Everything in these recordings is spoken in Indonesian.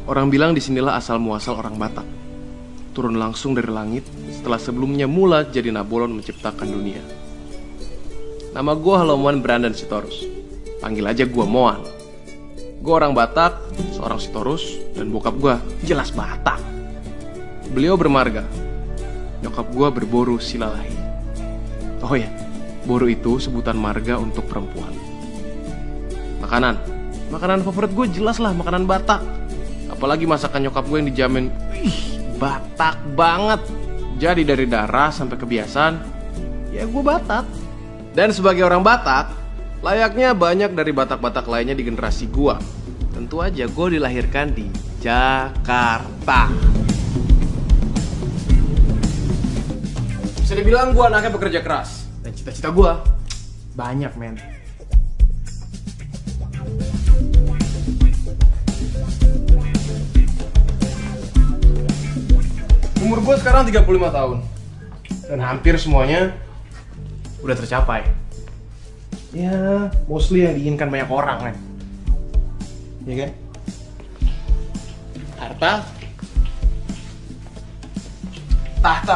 Orang bilang disinilah asal muasal orang Batak. Turun langsung dari langit setelah sebelumnya mula jadi Nabolon menciptakan dunia. Nama gue Halomoan Brandon Sitorus. Panggil aja gue Moan. Gue orang Batak, seorang Sitorus, dan bokap gue jelas Batak. Beliau bermarga. Nyokap gue berboru Silalahi. Oh ya, boru itu sebutan marga untuk perempuan. Makanan favorit gue jelas lah makanan Batak. Apalagi masakan nyokap gue yang dijamin, Batak banget. Jadi dari darah sampai kebiasaan, ya gue Batak. Dan sebagai orang Batak, layaknya banyak dari Batak-Batak lainnya di generasi gue. Tentu aja gue dilahirkan di Jakarta. Bisa dibilang gue anaknya bekerja keras. Dan cita-cita gue banyak, men. Umur gue sekarang 35 tahun. Dan hampir semuanya udah tercapai. Ya, mostly yang diinginkan banyak orang, kan. Iya kan? Harta, tahta,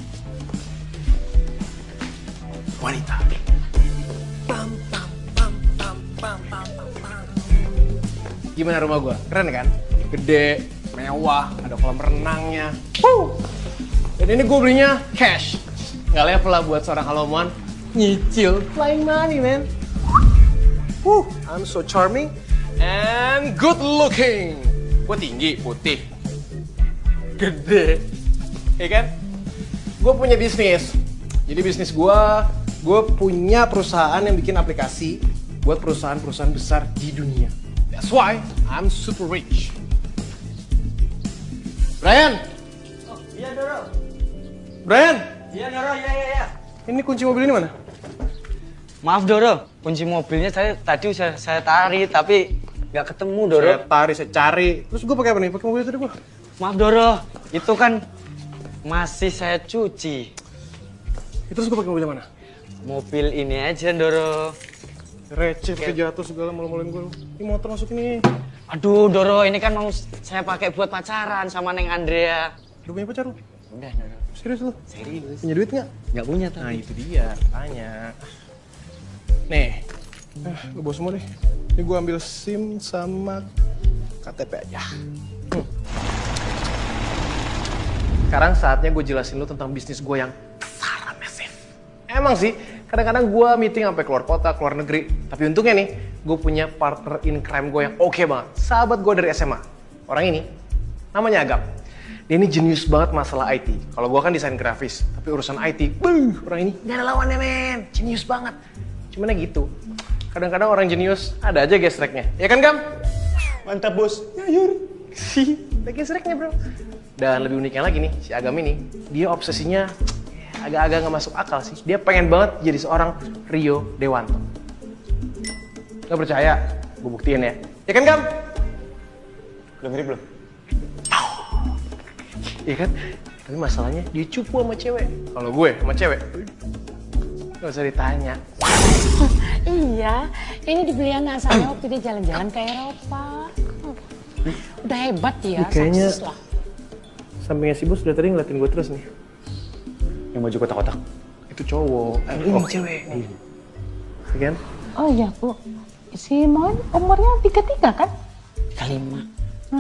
wanita. Gimana rumah gue? Keren kan? Gede, mewah, ada kolam renangnya. Dan ini gue belinya cash. Gak level lah buat seorang Halomoan nyicil. Flying money, man. I'm so charming and good looking. Gue tinggi, putih, gede. Ya kan? Gue punya bisnis. Jadi bisnis gue punya perusahaan yang bikin aplikasi buat perusahaan-perusahaan besar di dunia. That's why I'm super rich. Brian! Oh, iya Doro. Brian! Iya Doro, iya. Ini kunci mobil ini mana? Maaf Doro, kunci mobilnya tadi saya tarik tapi nggak ketemu Doro. Saya cari. Terus gue pakai apa nih? Pakai mobil tadi gue. Maaf Doro, itu kan masih saya cuci. Terus gue pakai mobil mana? Mobil ini aja Doro. Receh, pakai jatuh segala malu-maluin gue. Ini motor masuk ini. Aduh Doro, ini kan mau saya pakai buat pacaran sama Neng Andrea. Udah punya pacar lu? Udah Doro. Serius lu? Serius. Punya duit nggak? Nggak punya Nah tapi. itu dia, tanya. Nih, gue bawa semua deh. Ini gue ambil SIM sama KTP aja. Sekarang saatnya gue jelasin lu tentang bisnis gue yang besar, massive. Emang sih, kadang-kadang gue meeting sampai keluar kota, keluar negeri. Tapi untungnya nih, gue punya partner in crime gue yang oke banget. Sahabat gue dari SMA. Orang ini, namanya Agam. Dia ini jenius banget masalah IT. Kalau gue kan desain grafis, tapi urusan IT, orang ini gak ada lawannya, men. Jenius banget. Cuman ya gitu. Kadang-kadang orang jenius ada aja gesreknya. Ya kan, Gam? Mantap bos. Ya, Yur. Si, ada gesreknya, bro. Dan lebih uniknya lagi nih, si Agam ini, dia obsesinya agak-agak gak masuk akal sih. Dia pengen banget jadi seorang Rio Dewanto. Gak percaya? Gue buktiin ya. Ya kan, Gam? Udah mirip belum? Iya kan? Tapi masalahnya dia cupu sama cewek. Kalau gue sama cewek, gak usah ditanya. Iya, ini dibelian asalnya waktu dia jalan-jalan ke Eropa. Udah hebat ya, Kayaknya sukses lah. sampingnya si bos udah tadi ngeliatin gue terus nih. Yang baju kotak-kotak. Itu cowok, ini cewek nih. Iya kan? Oh iya Bu, si Mon umurnya 33 kan? 35.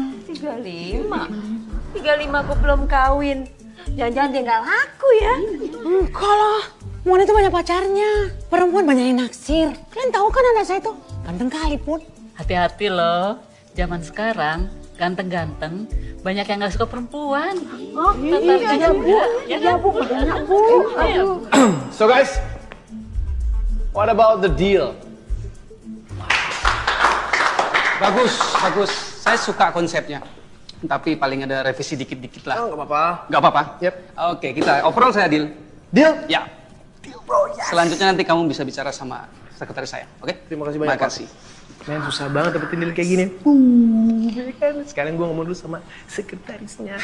35 aku belum kawin. Jangan-jangan dia nggak laku ya? Enggak lah, Mon itu banyak pacarnya. Perempuan banyak yang naksir. Kalian tahu kan anak saya itu ganteng kali Pun. Hati-hati loh, zaman sekarang ganteng-ganteng banyak yang nggak suka perempuan. Oh iya Bu, iya Bu, banyak Bu. Aduh. So guys, what about the deal? Bagus. Saya suka konsepnya. Tapi paling ada revisi dikit-dikit lah. Oh, nggak apa-apa. Nggak apa-apa? Yep. Oke, kita overall saya deal. Deal? Ya. Deal bro, yes. Selanjutnya nanti kamu bisa bicara sama sekretaris saya, oke? Terima kasih banyak, Makasih. Men, susah banget dapetin deal kayak gini. Ya kan? Sekarang gue ngomong dulu sama sekretarisnya.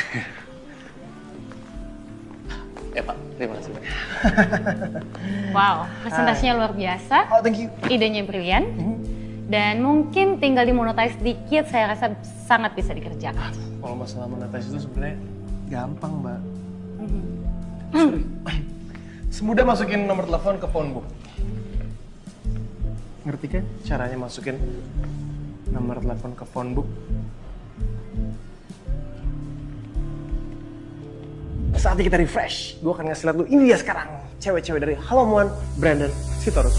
Ya Pak, terima kasih banyak. Wow, presentasinya luar biasa. Oh, thank you. Idenya brilian. Dan mungkin tinggal dimonetize sedikit, saya rasa sangat bisa dikerjakan. Kalau masalah monetize itu sebenarnya gampang, Mbak. Semudah masukin nomor telepon ke phone book. Ngerti kan caranya masukin nomor telepon ke phone book? Saatnya kita refresh. Gue akan ngasih lihat lu ini dia sekarang. Cewek-cewek dari Halomuan, Brandon Sitorus.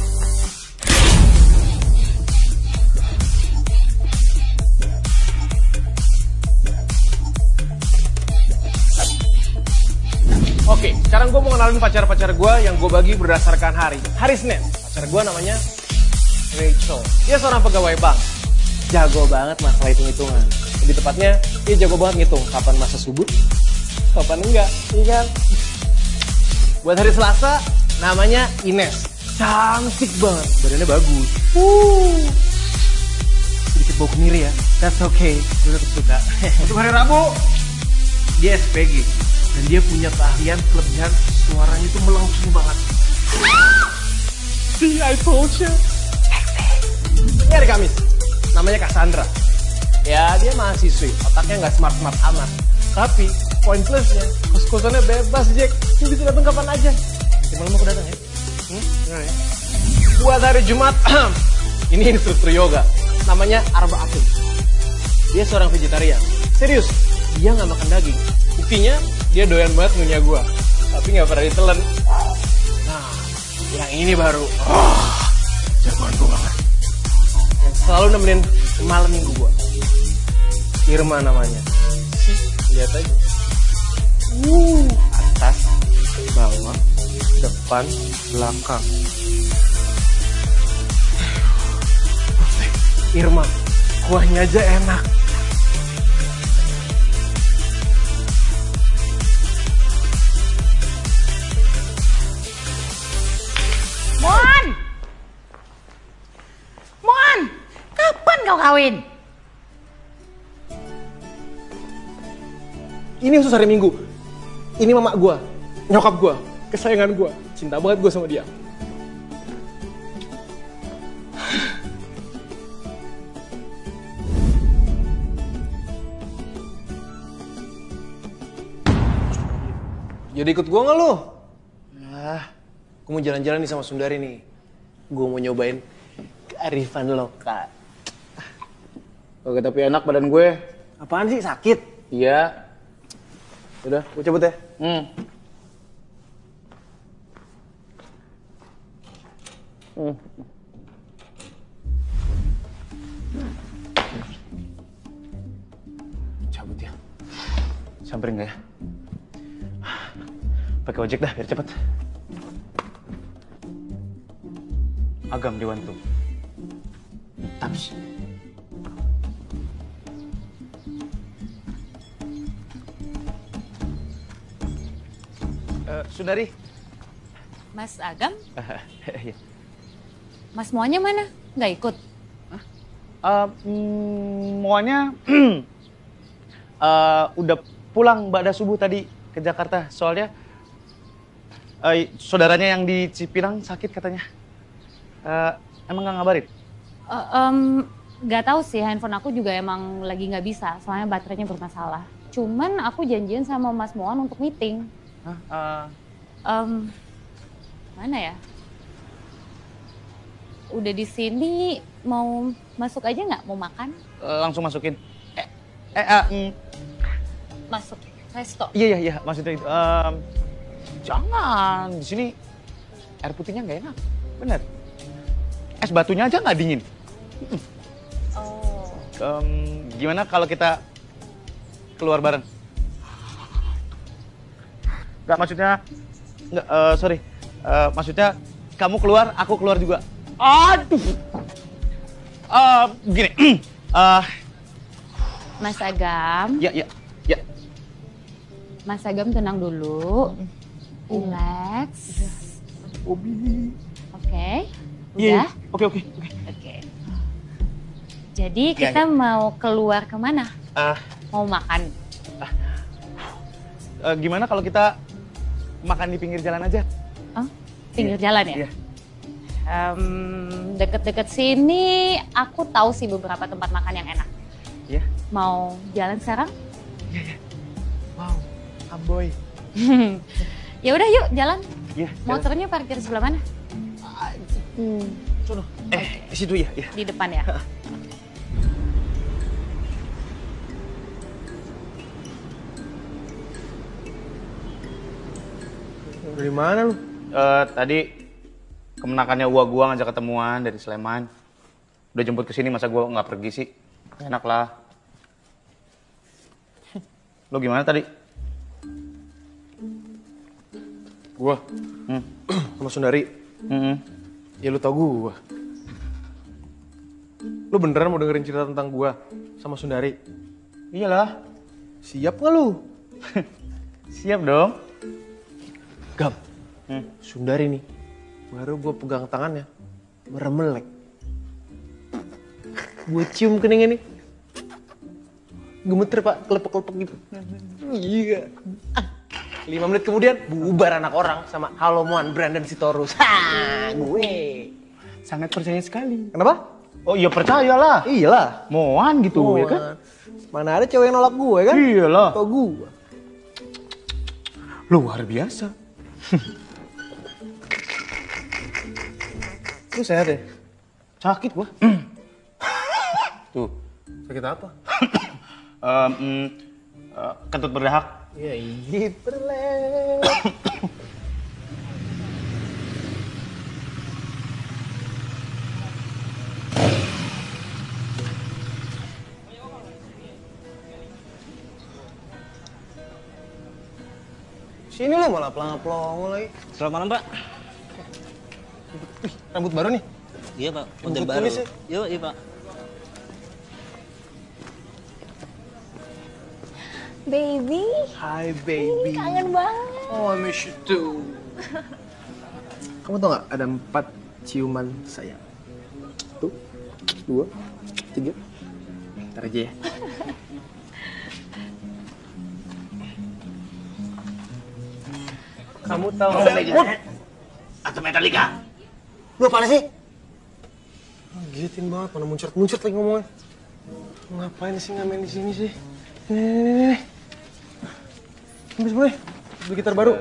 Oke, sekarang gue mau kenalin pacar-pacar gue yang gue bagi berdasarkan hari. Hari Senin, pacar gue namanya Rachel. Dia seorang pegawai bank. Jago banget masalah hitung-hitungan. Lebih tepatnya, dia jago banget ngitung kapan masa subuh, kapan enggak, iya kan? Buat hari Selasa, namanya Ines. Cantik banget, badannya bagus. Sedikit bau kemiri ya, that's okay, gue tetap suka. Untuk hari Rabu, dia SPG. Dan dia punya keahlian, kelebihan, suaranya itu melangsung banget. See, I told you. Ini hari Kamis, namanya Cassandra. Ya, dia mahasiswi, otaknya nggak smart-smart amat. Tapi, poin plusnya, kos-kosannya bebas, Jack. Lu bisa datang kapan aja. Nanti malam aku datang ya. Bener ya? Buat hari Jumat, ini instruktur yoga. Namanya Arba Akum. Dia seorang vegetarian. Serius, dia nggak makan daging. Buktinya, dia doyan banget ngunyah gua. Tapi nggak pernah ditelan. Nah, yang ini baru. Jagoan gua banget. Yang selalu nemenin malam minggu gua. Irma namanya. Lihat aja. Atas, bawah, depan, belakang. Irma, kuahnya aja enak. Mon! Mon! Kapan kau kawin? Ini khusus hari Minggu. Ini mama gua, nyokap gua, kesayangan gua. Cinta banget gua sama dia. Jadi ikut gua nggak lu? Nah, gua mau jalan-jalan nih sama Sundari nih. Gua mau nyobain kearifan lokal. Oke, tapi enak badan gue. Apaan sih, sakit? Iya. Udah, gua cabut ya. Cabut ya. Samperin nggak ya? Pakai ojek dah biar cepet. Agam diwantu. Taps. Sundari. Mas Agam, Iya. Mas Moanya mana? Nggak ikut? Moanya udah pulang Mbak subuh tadi ke Jakarta. Soalnya saudaranya yang di Cipinang sakit katanya. Emang nggak ngabarin? Nggak tahu sih, handphone aku juga emang lagi nggak bisa. Soalnya baterainya bermasalah. Cuman aku janjian sama Mas Moan untuk meeting. Mana ya? Udah di sini, mau masuk aja nggak? Mau makan? Langsung masukin. Masuk resto. Iya, maksudnya itu. Jangan, di sini air putihnya nggak enak, bener. Es batunya aja nggak dingin. Oh. Gimana kalau kita keluar bareng? Nggak, maksudnya, nggak, sorry. Maksudnya kamu keluar, aku keluar juga. Aduh. Gini. Mas Agam. Ya. Mas Agam tenang dulu. Relax. Obi. Oke. Iya. Udah? Oke. Oke. Jadi kita mau keluar kemana? Mau makan? Gimana kalau kita makan di pinggir jalan aja? Oh, pinggir jalan ya? Iya. Deket-deket sini aku tahu sih beberapa tempat makan yang enak. Iya? Mau jalan sekarang? Wow, aboy. Ya udah yuk jalan. Iya. Motornya parkir sebelah mana? Sono. Di situ ya. Iya. Di depan ya. Dari mana lu? Tadi kemenakannya gua ngajak ketemuan dari Sleman. Udah jemput ke sini, masa gua nggak pergi sih? Enak lah. Lo gimana tadi? Gua. Sama Sundari. Ya lu tau gua. Lu beneran mau dengerin cerita tentang gua sama Sundari? Iyalah. Siap gak lu? Siap dong. Gam, Sundari nih, baru gue pegang tangannya, meremelek. Gue cium keningnya nih, gemeter pak, kelepek-kelepek gitu. Iya. 5 menit kemudian, bubar anak orang sama Halomoan Brandon Sitorus. Ha, gue. Sangat percaya sekali. Kenapa? Oh iya percayalah. Iyalah. Moan gitu ya kan? Mana ada cewek yang nolak gue kan? Iyalah. Tau gue. Luar biasa. Lu sehat ya? Sakit gua. Tuh. Sakit apa? Kentut berdahak. Ya iya, berlet. Sini lo malah pelongo lagi. Selamat malam, Pak. Wih, rambut baru nih. Iya, Pak. Model Rambut baru. kumis ya? Yuk, iya, Pak. Baby, Hi baby. kangen banget. Oh, I miss you too. Kamu tau gak ada 4 ciuman sayang? 1, 2, 3. Ntar aja ya. Kamu tahu Atau Metallica? lu apaan sih? Gitin banget, mana muncrat lagi ngomongnya. Ngapain sih ngamen di sini sih? Nih. Habis boleh? Beli gitar baru.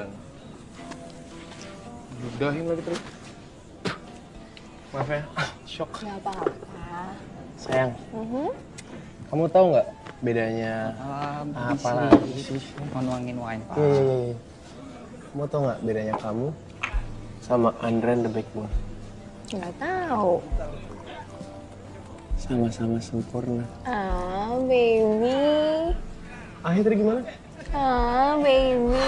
Udahin lagi terus. Maaf ya, shock. Gak apa-apa. Sayang, kamu tahu nggak bedanya apa lagi sih? Nuangin wine, Pak. Iya. Kamu tahu nggak bedanya kamu sama Andren the Backbone? Gak tahu. Sama-sama sempurna. Ah, baby. Akhirnya tadi gimana? Ah, baby.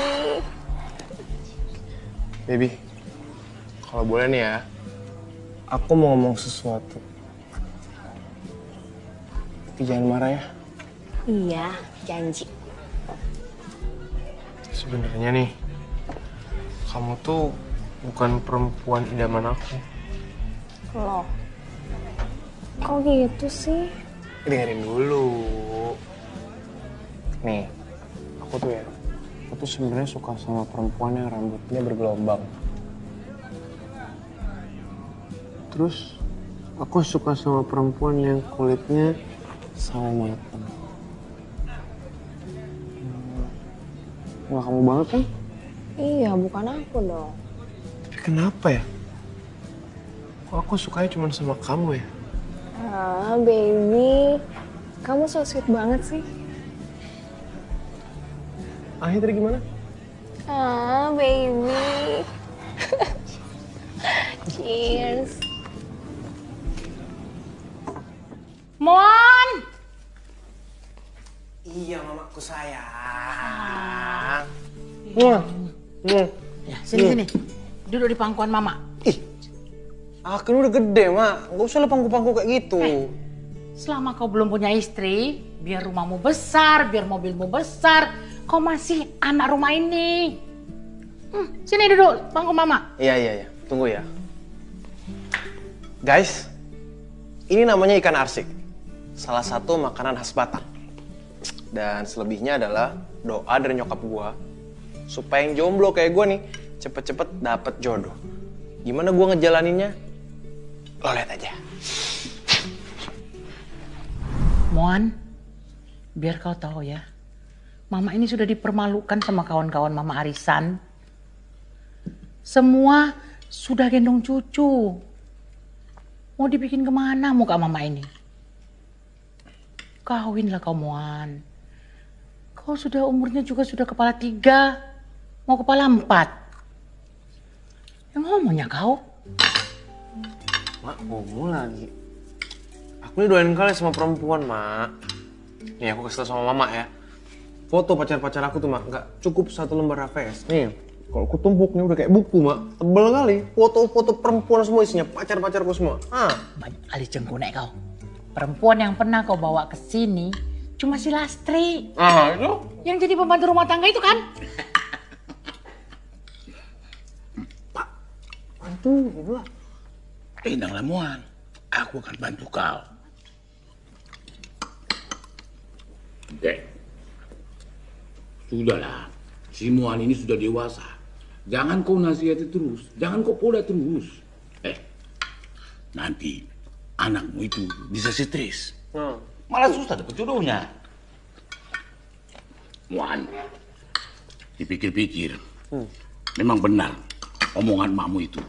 Baby, kalau boleh nih ya, aku mau ngomong sesuatu. Tapi jangan marah ya. Iya, janji. Sebenarnya nih, kamu tuh bukan perempuan idaman aku. Loh, kok gitu sih? Dengerin dulu. Nih, aku tuh sebenarnya suka sama perempuan yang rambutnya bergelombang. Terus, aku suka sama perempuan yang kulitnya sawo matang. Wah, kamu banget kan? Iya, bukan aku dong. Tapi kenapa ya? Kok aku sukanya cuma sama kamu ya? Ah, baby. Kamu so sweet banget sih. Akhirnya tadi gimana? Ah, baby. Cheers. Mon! Iya, mamaku sayang. Ya, sini. Duduk di pangkuan mama. Ih, aku udah gede, Mak. Nggak usah lah pangku-pangku kayak gitu. Selama kau belum punya istri, biar rumahmu besar, biar mobilmu besar, kau masih anak rumah ini. Sini duduk, pangku mama. Iya. Tunggu ya. Guys, ini namanya ikan arsik. Salah satu makanan khas Batak. Dan selebihnya adalah doa dari nyokap gua supaya yang jomblo kayak gua nih cepet-cepet dapet jodoh. Gimana gua ngejalaninnya? Lo lihat aja. Moan, biar kau tahu ya, Mama ini sudah dipermalukan sama kawan-kawan Mama arisan. Semua sudah gendong cucu. Mau dibikin kemana muka Mama ini? Kawinlah kau, Moan. Kau sudah umurnya juga sudah kepala 3, mau kepala 4. Yang ngomongnya kau? Mak, ngomong lagi. Aku ini doain kali sama perempuan, Mak. Nih, aku kasih tau sama Mama ya. Foto pacar-pacar aku tuh, Mak, nggak cukup 1 lembar HVS. Nih, kalau aku tumpuk nih udah kayak buku, Mak. Tebel kali. Foto-foto perempuan semua isinya, pacar-pacarku semua. Banyak kali cengkunek kau. Perempuan yang pernah kau bawa ke sini cuma si Lastri. Itu? Yang jadi pembantu rumah tangga itu kan? Pak, bantu, lah. Janganlah Moan, aku akan bantu kau. Sudahlah, si Moan ini sudah dewasa. Jangan kau nasihati terus, jangan kau poda terus. Nanti anakmu itu bisa stres. Malah susah dapat jodohnya. Moan, dipikir-pikir, memang benar omongan makmu itu.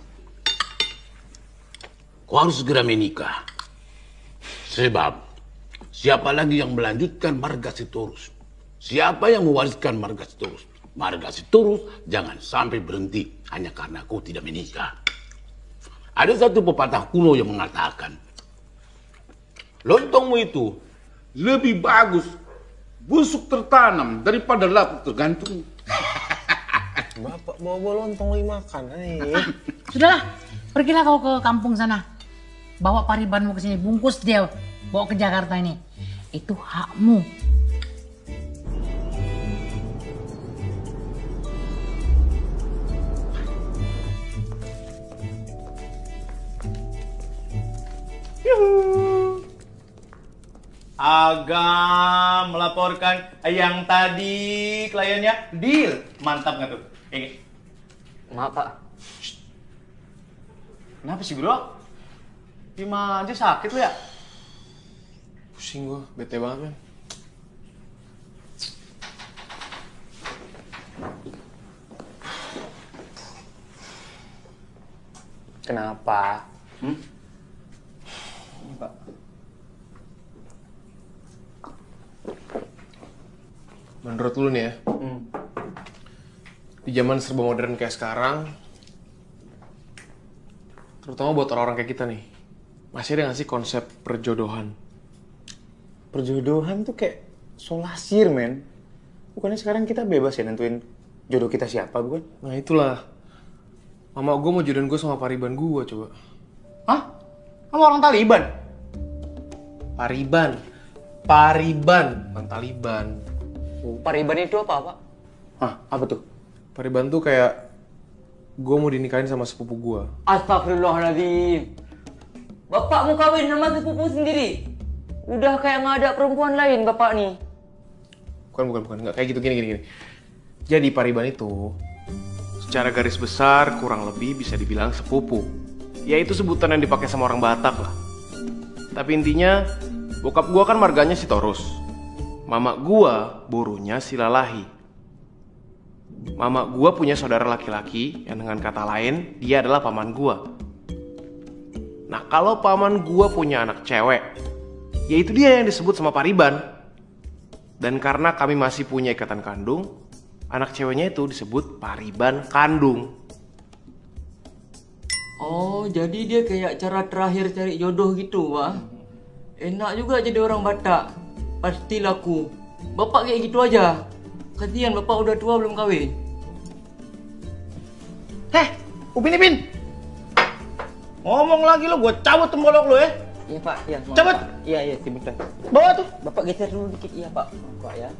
Kau harus segera menikah. Sebab siapa lagi yang melanjutkan marga Sitorus? Siapa yang mewariskan marga Sitorus? Marga Sitorus jangan sampai berhenti hanya karena kau tidak menikah. Ada satu pepatah kuno yang mengatakan, lontongmu itu lebih bagus busuk tertanam daripada lapuk tergantung. Bapak bawa lontong lagi makan. Sudahlah, pergilah kau ke kampung sana. Bawa Paribanmu ke sini, bungkus dia, bawa ke Jakarta ini. Itu hakmu. Agam melaporkan yang tadi kliennya deal. Mantap nggak tuh? Maaf, Pak. Kenapa sih, Bro? Gimana aja sakit lu ya? Pusing gua, bete banget, men. Kenapa? Pak. Menurut lu nih ya, di zaman serba modern kayak sekarang, terutama buat orang-orang kayak kita nih, masih ada nggak sih konsep perjodohan? Perjodohan tuh kayak solasir, men. Bukannya sekarang kita bebas ya nentuin jodoh kita siapa, bukan? Nah itulah. Mama gue mau jodohin gue sama Pariban gue, coba. Hah? Kamu orang Taliban? Pariban. Pariban, bukan Taliban. Pariban itu apa, Pak? Hah? Apa tuh? Pariban tuh kayak gue mau dinikahin sama sepupu gue. Astagfirullahaladzim. Bapak mau kawin sama sepupu sendiri? Udah kayak nggak ada perempuan lain, Bapak nih. Bukan. Nggak kayak gitu, gini. Jadi Pariban itu, secara garis besar kurang lebih bisa dibilang sepupu. Yaitu sebutan yang dipakai sama orang Batak lah. Tapi intinya, bokap gue kan marganya Sitorus. Mama gue burunya Silalahi. Mama gue punya saudara laki-laki yang dengan kata lain, dia adalah paman gue. Nah kalau paman gue punya anak cewek, yaitu dia yang disebut sama Pariban. Dan karena kami masih punya ikatan kandung, anak ceweknya itu disebut Pariban kandung. Oh, jadi dia kayak cara terakhir cari jodoh gitu, Wah. Enak juga jadi orang Batak. Pasti laku. Bapak kayak gitu aja. Kasihan Bapak udah tua belum kawin. Upin Ipin! Ngomong lagi lo, gue cabut tembolok lo ya. Iya, Pak. Iya. Cabut! Iya, sebentar. Bawa tuh. Bapak geser dulu dikit, iya, Pak. Pak ya.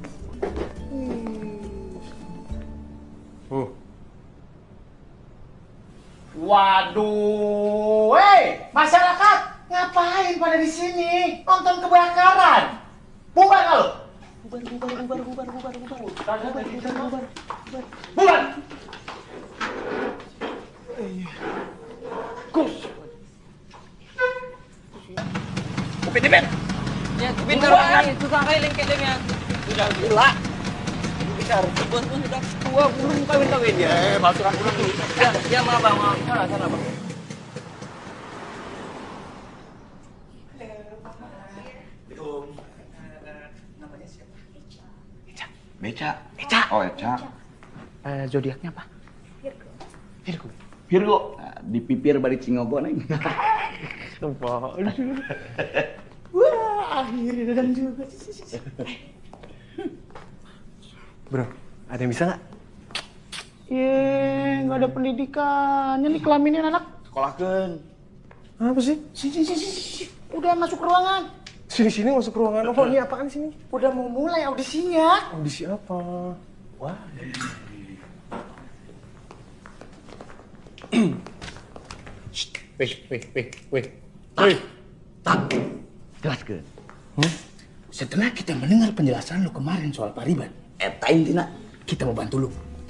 Waduh, masyarakat ngapain pada di sini? Nonton kebakaran? Bubar kalau. Bubar. Gus. Pedimen. Ya, pintar banget. Susah kali lengket-lengket. Udah gila. Bos pun sudah tua, belum kawin-kawin ya. Masuk aku dulu. Ya, maaf bang, maaf. Sana bang. Beca. Oh, Eca. Zodiaknya apa? Virgo. Virgo. Nah, di pipir balik Cingogo nih. Wah, akhirnya datang juga. Bro, ada yang bisa nggak? Nggak ada pendidikannya nih kelaminnya anak. Sekolahkan. Apa sih? Sini. Udah masuk ruangan. Sini masuk ruangan. Oh, ini apaan sini? Udah mau mulai audisinya. Audisi apa? Wah. Weh. Jelaskan. Setelah kita mendengar penjelasan lu kemarin soal Pariban, intinya kita mau bantu lu.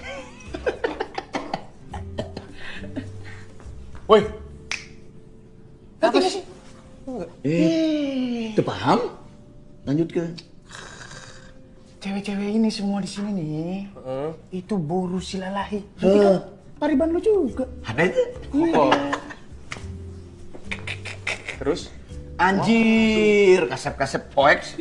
Woi. Apa sih? Itu paham? Lanjutkan. Cewek-cewek ini semua di sini nih, itu boru silalahi. Berarti kan Pariban lu juga. Ada itu? Oh. Terus? Anjir, kasep-kasep poeks.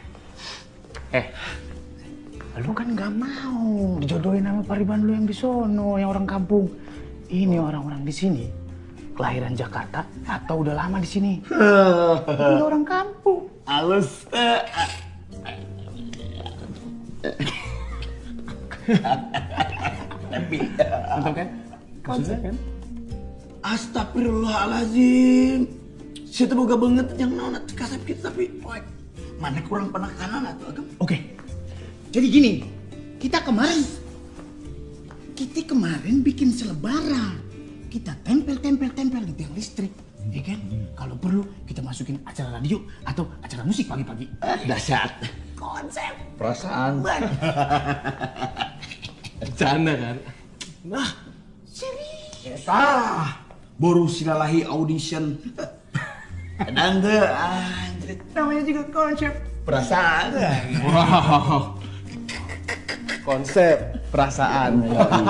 Lu kan nggak mau dijodohin sama Pariban lu yang di sono, yang orang kampung. Ini orang-orang di sini kelahiran Jakarta atau udah lama di sini. Udah orang kampung. Halus. Mantap kan? Konsep kan? Astagfirullahaladzim. Saya boga banget yang naon kasep kita tapi poek. Mana kurang penekanan atau agam? Oke. Jadi gini, kita kemarin bikin selebaran. Kita tempel di tiang listrik. Ya kan? Kalau perlu kita masukin acara radio atau acara musik pagi-pagi. Dahsyat. Konsep. Perasaan. Bercanda kan? Nah, serius. Baru silalahi audition. Dan anjir. Namanya juga konsep. Perasaan. Wow. Konsep perasaan.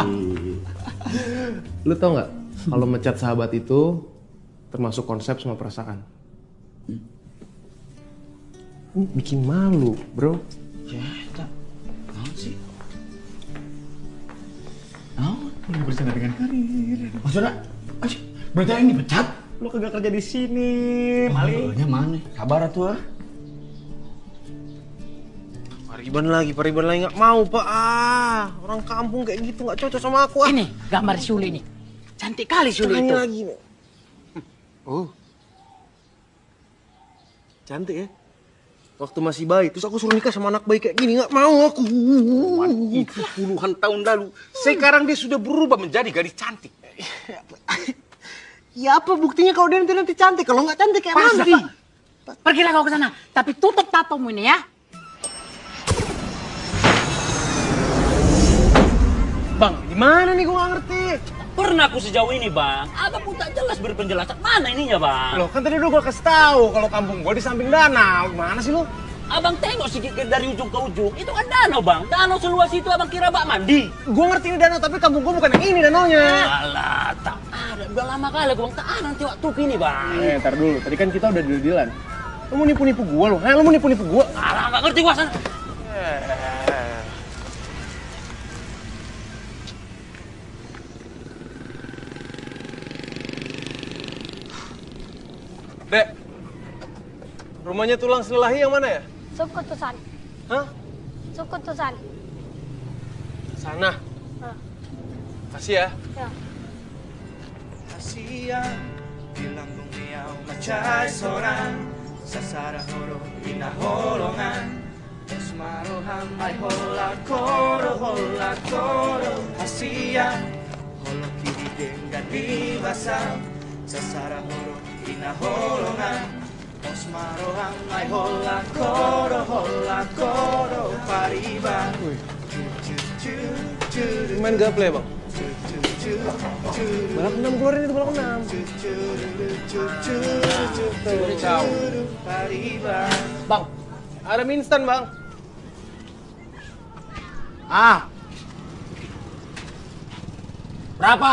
Lu tau nggak? Kalau mecat sahabat itu termasuk konsep sama perasaan. Bikin malu, bro. Ya, tak. Naon sih? Udah bersama dengan karir. Maksudnya, berarti yang dipecat? Lu kagak kerja di sini, maling. Malingnya mana? Kabar tuh. Pariban lagi nggak mau, Pak. Orang kampung kayak gitu nggak cocok sama aku. Ini gambar Suli nih. Cantik kali Suli itu. Lagi nih. Oh. Cantik ya. Waktu masih bayi, terus aku suruh nikah sama anak bayi kayak gini, nggak mau aku. Itu puluhan tahun lalu. Sekarang dia sudah berubah menjadi gadis cantik. Ya apa buktinya kalau dia nanti cantik? Kalau nggak cantik kayak nanti. Pergilah kau ke sana, tapi tutup tatomu ini ya. Bang, gimana nih gua nggak ngerti. Pernah aku sejauh ini, Bang. Abang pun tak jelas beri penjelasan. Mana ininya, Bang? Loh, kan tadi udah gua kasih tahu kalau kampung gua di samping danau. Gimana sih lu? Abang tengok sedikit dari ujung ke ujung. Itu kan danau, Bang. Danau seluas itu abang kira bak mandi. Gua ngerti ini danau, tapi kampung gua bukan yang ini danaunya. Alah, tak ada. Udah lama kali gua tak ada nanti waktu ini, Bang. Ntar dulu. Tadi kan kita udah deal-dealan. Lu mau nipu-nipu gua lu? Lu mau nipu-nipu gua? Alah, nggak ngerti gua sana. Dek, rumahnya tulang selelahi yang mana ya? Sukutusan. Hah? Sukutusan. Sana. Kasih ya. Ya. Kasihan bilang miau macai sorang sasara horo inaholongan esmarohan mai hola koro kasihan holo kiri dengan dibasa sasara horo inaholongan esmarohan mai hola koro pariban Main gaple bang? Balap 6, keluarin itu balap 6. Bang, ada mie instan bang. Berapa?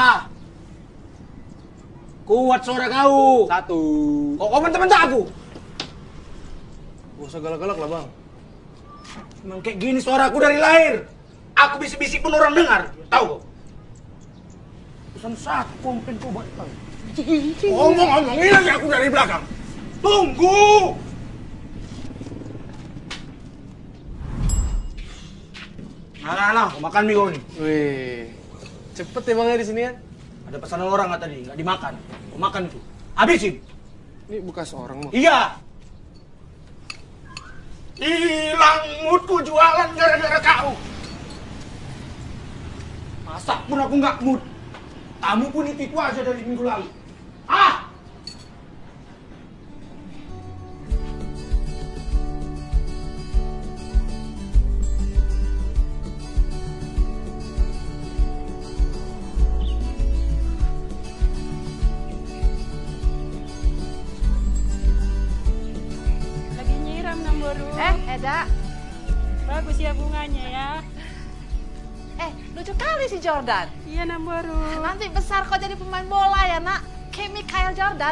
Kuat suara kau. 1. Kok kau bentar-bentar aku? Gak usah galak-galak lah bang. Memang kayak gini suaraku dari lahir. Aku bisik-bisik pun orang dengar. Tahu kau? Pesan satu komplain kau buat kau. Ngomong-ngomongin lagi aku dari belakang. Tunggu! Nah, makan mie kau nih. Wih, cepet emangnya di sini kan? Ada pesanan orang nggak tadi, nggak dimakan. Kau makan itu. Habisin. Ini bekas orang mah. Iya. Hilang moodku jualan gara-gara kau. Masak pun aku nggak mood. Kamu pun itu aja dari minggu lalu. Lagi nyiram Namboru. Eda. Bagus ya bunganya ya. Lucu kali si Jordan. Iya Namboru. Nanti besar kau jadi pemain bola ya nak. Kayak Michael Jordan.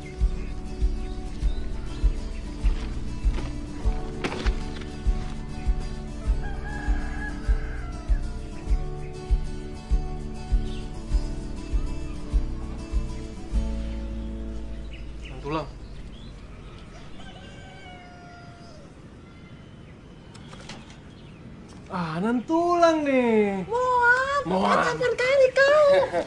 Tulang. Nan tulang nih. Muat kapan kali kau?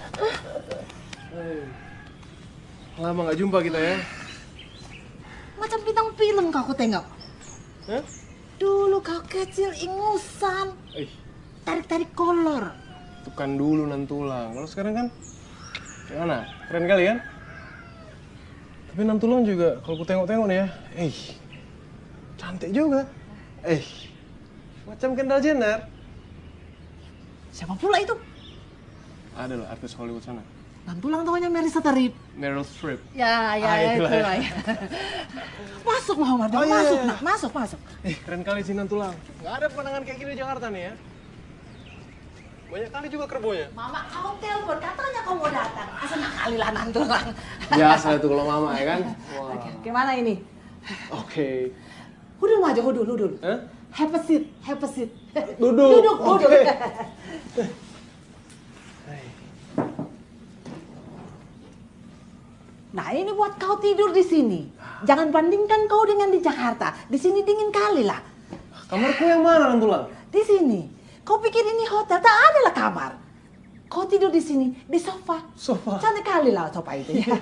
Lama nggak jumpa kita ya. Macam bintang film kau tengok. Hah? Dulu kau kecil ingusan. Tarik-tarik kolor. Itu kan dulu nan tulang. Kalau sekarang kan gimana? Keren kali kan? Tapi nan tulang juga kalau ku tengok-tengok nih ya. Cantik juga. Macam Kendall Jenner. Siapa pula itu? Ada loh artis Hollywood sana. Nan tulang tahunya Meryl Streep. Meryl Streep. Ya, itulah itu ya. lah. Masuk Muhammad, masuk nak, masuk. Keren kali sih nan tulang. Nggak ada pemandangan kayak gini di Jakarta nih ya. Banyak kali juga kerbonya. Mama kau telepon, katanya kau mau datang. Asal nak kali lah nan tulang. Biasa itu kalau mama ya kan. Gimana ini? Oke. Hudul maju, hudul. Hah? Have a seat. Duduk. Duduk. Nah ini buat kau tidur di sini. Jangan bandingkan kau dengan di Jakarta. Di sini dingin kali lah. Kamarku yang mana nan tulang? Di sini. Kau pikir ini hotel? Tak ada lah kamar. Kau tidur di sini, di sofa. Sofa. Cantik kali lah sofa itu ya.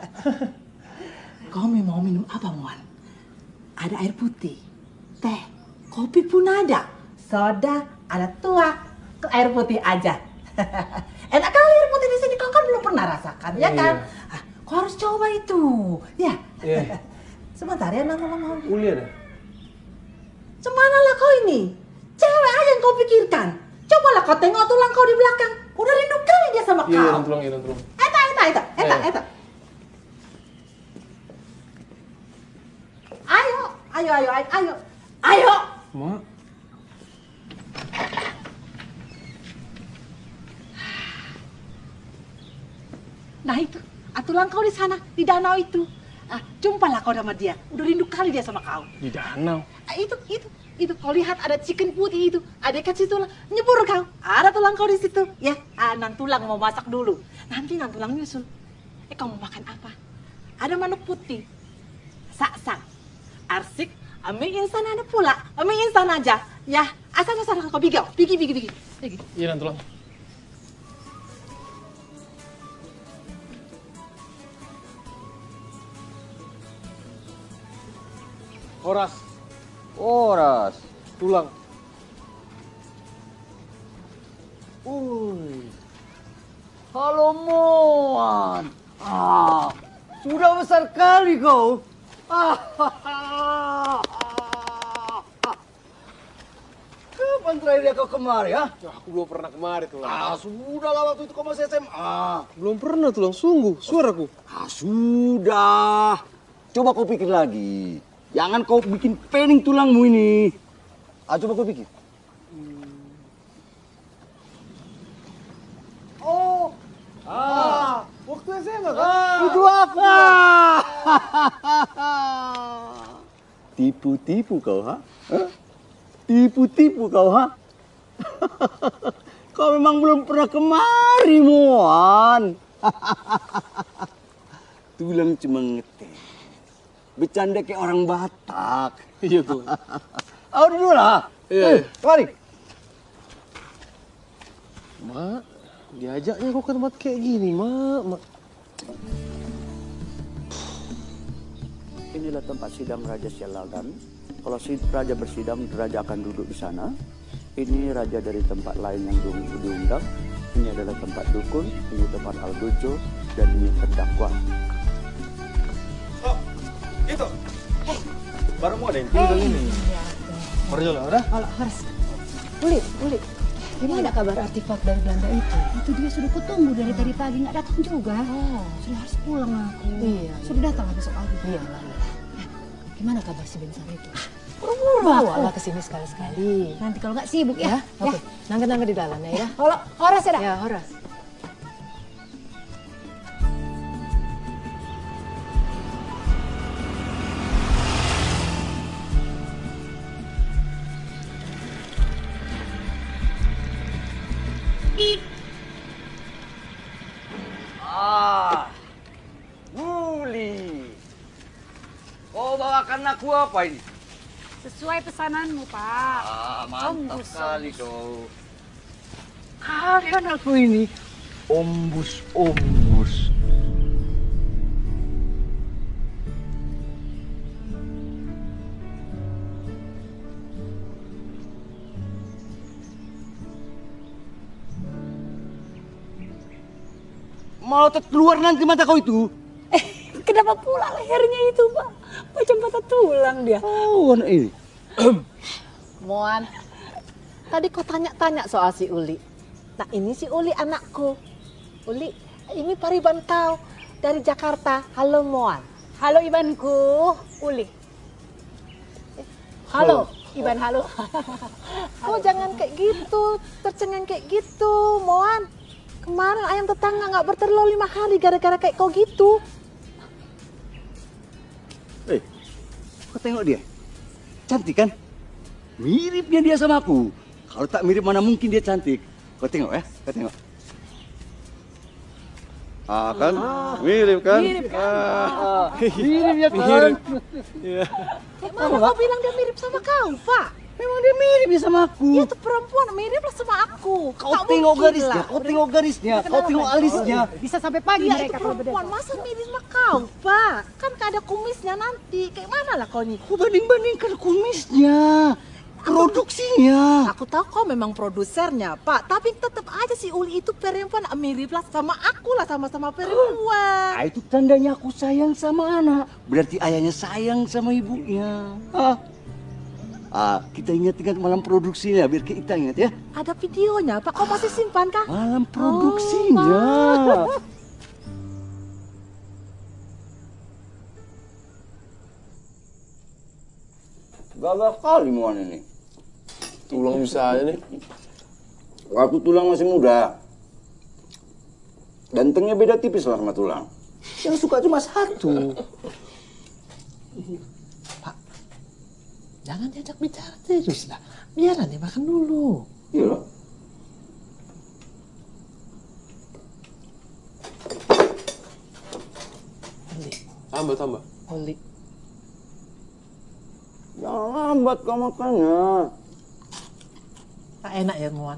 Kau mau minum apa, Muan? Ada air putih, teh, kopi pun ada, soda, ada tuak, air putih aja. Enak kali air putih di sini, kau kan belum pernah rasakan, ya kan? Kau harus coba itu, ya. Sebentar ya, lama-lama. Uli ada? Cemana lah kau ini? Cewek aja yang kau pikirkan. Cobalah kau tengok tulang kau di belakang. Udah rindu kali dia sama kau. Iya, nan tulang. Eta. Ayo. Ma. Nah itu, tulang kau di sana, di danau itu. Jumpalah kau sama dia. Udah rindu kali dia sama kau. Di danau? Itu kau lihat ada chicken putih itu. Ada kasih tulang, nyebur kau. Ada tulang kau di situ. Ya, nan tulang mau masak dulu. Nanti nan tulang nyusul. Kau mau makan apa? Ada manuk putih. Sak-sak. Arsik, mie instan ada pula. Mie instan aja. Ya, asal kau bigau. Bigi. Iya, nan tulang. Oras. Tulang. Halo Moan. Sudah besar kali kau. Kapan terakhir kau kemari, ya? Aku belum pernah kemari tuh. Sudah lah waktu itu kau masih SMA. Belum pernah tuh, sungguh. Suaraku. Sudah. Coba kau pikir lagi. Jangan kau bikin pening tulangmu ini. Coba kau pikir. Waktu SMA kan? Itu apa? Tipu-tipu kau, ha? Tipu-tipu kau, ha? Kau memang belum pernah kemari, Moan. Tulang cuma ngetes. Bercanda kayak orang Batak. Iya tuh. Udah dulu lah. Iya. Mari. Mak, diajaknya kok ke tempat kayak gini, Mak. Inilah tempat sidang Raja Sialagan. Kalau Raja bersidang, Raja akan duduk di sana. Ini Raja dari tempat lain yang diundang. Ini adalah tempat dukun, ini tempat algojo, dan ini terdakwa. Oh, itu. Baru mau ada yang tinggal ini. Baru lah, udah? Kalau harus. Uli. Gimana kabar artefak dari Belanda itu? Itu dia sudah kutunggu dari tadi pagi nggak datang juga. Sudah harus pulang aku. Iya. Sudah datang besok pagi. Iya. Gimana kabar si Bensar itu? Bawa ke sini sekali-sekali. Nanti kalau nggak sibuk ya. Oke. Nangga-nangga di dalam ya. Kalau Horas ya. Ya, Horas. Uli. Kau bawakan aku apa ini? Sesuai pesananmu, Pak. Mantap sekali kau. Kalian aku ini ombus. Mau keluar nanti mata kau itu? Kenapa pula lehernya itu, Pak? Macam patah tulang dia. Oh, anak ini. Moan, tadi kau tanya-tanya soal si Uli. Nah, ini si Uli anakku. Uli, ini pariban kau dari Jakarta. Halo, Moan. Halo Ibanku, Uli. Halo, Iban, halo. Kau jangan kayak gitu, tercengang kayak gitu, Moan. Kemarin ayam tetangga nggak bertelur 5 hari gara-gara kayak kau gitu. Kau tengok dia. Cantik kan? Miripnya dia sama aku. Kalau tak mirip mana mungkin dia cantik. Kau tengok ya, kau tengok. Kan? Mirip kan? Mirip kan? Miripnya kan? Mana kau bilang dia mirip sama kau, Pak? Memang dia mirip sama aku. Itu perempuan miriplah sama aku. Kau tengok garisnya, kau tengok garisnya, kau tengok alisnya. Bisa sampai pagi Dia mereka itu kalau perempuan, berdua. masa mirip sama kau, Pak? Kan ada kumisnya nanti. Kayak mana lah kau nih? Kau banding-bandingkan kumisnya, produksinya. Aku tahu kau memang produsernya, Pak. Tapi tetap aja si Uli itu perempuan miriplah sama aku lah, sama-sama perempuan. Itu tandanya aku sayang sama anak. Berarti ayahnya sayang sama ibunya. Kita ingat-ingat malam produksinya, biar kita ingat ya. Ada videonya, Pak. Kau masih simpan kah? Malam produksinya. Gagal kali Moan ini. Tulang bisa aja nih. Waktu tulang masih muda. Gantengnya beda tipis lah sama tulang. Yang suka cuma satu. Jangan diajak bicara terus lah. Biarlah dia makan dulu. Iya loh. Tambah. Oli. Jangan lambat kau makannya. Tak enak ya, Moan.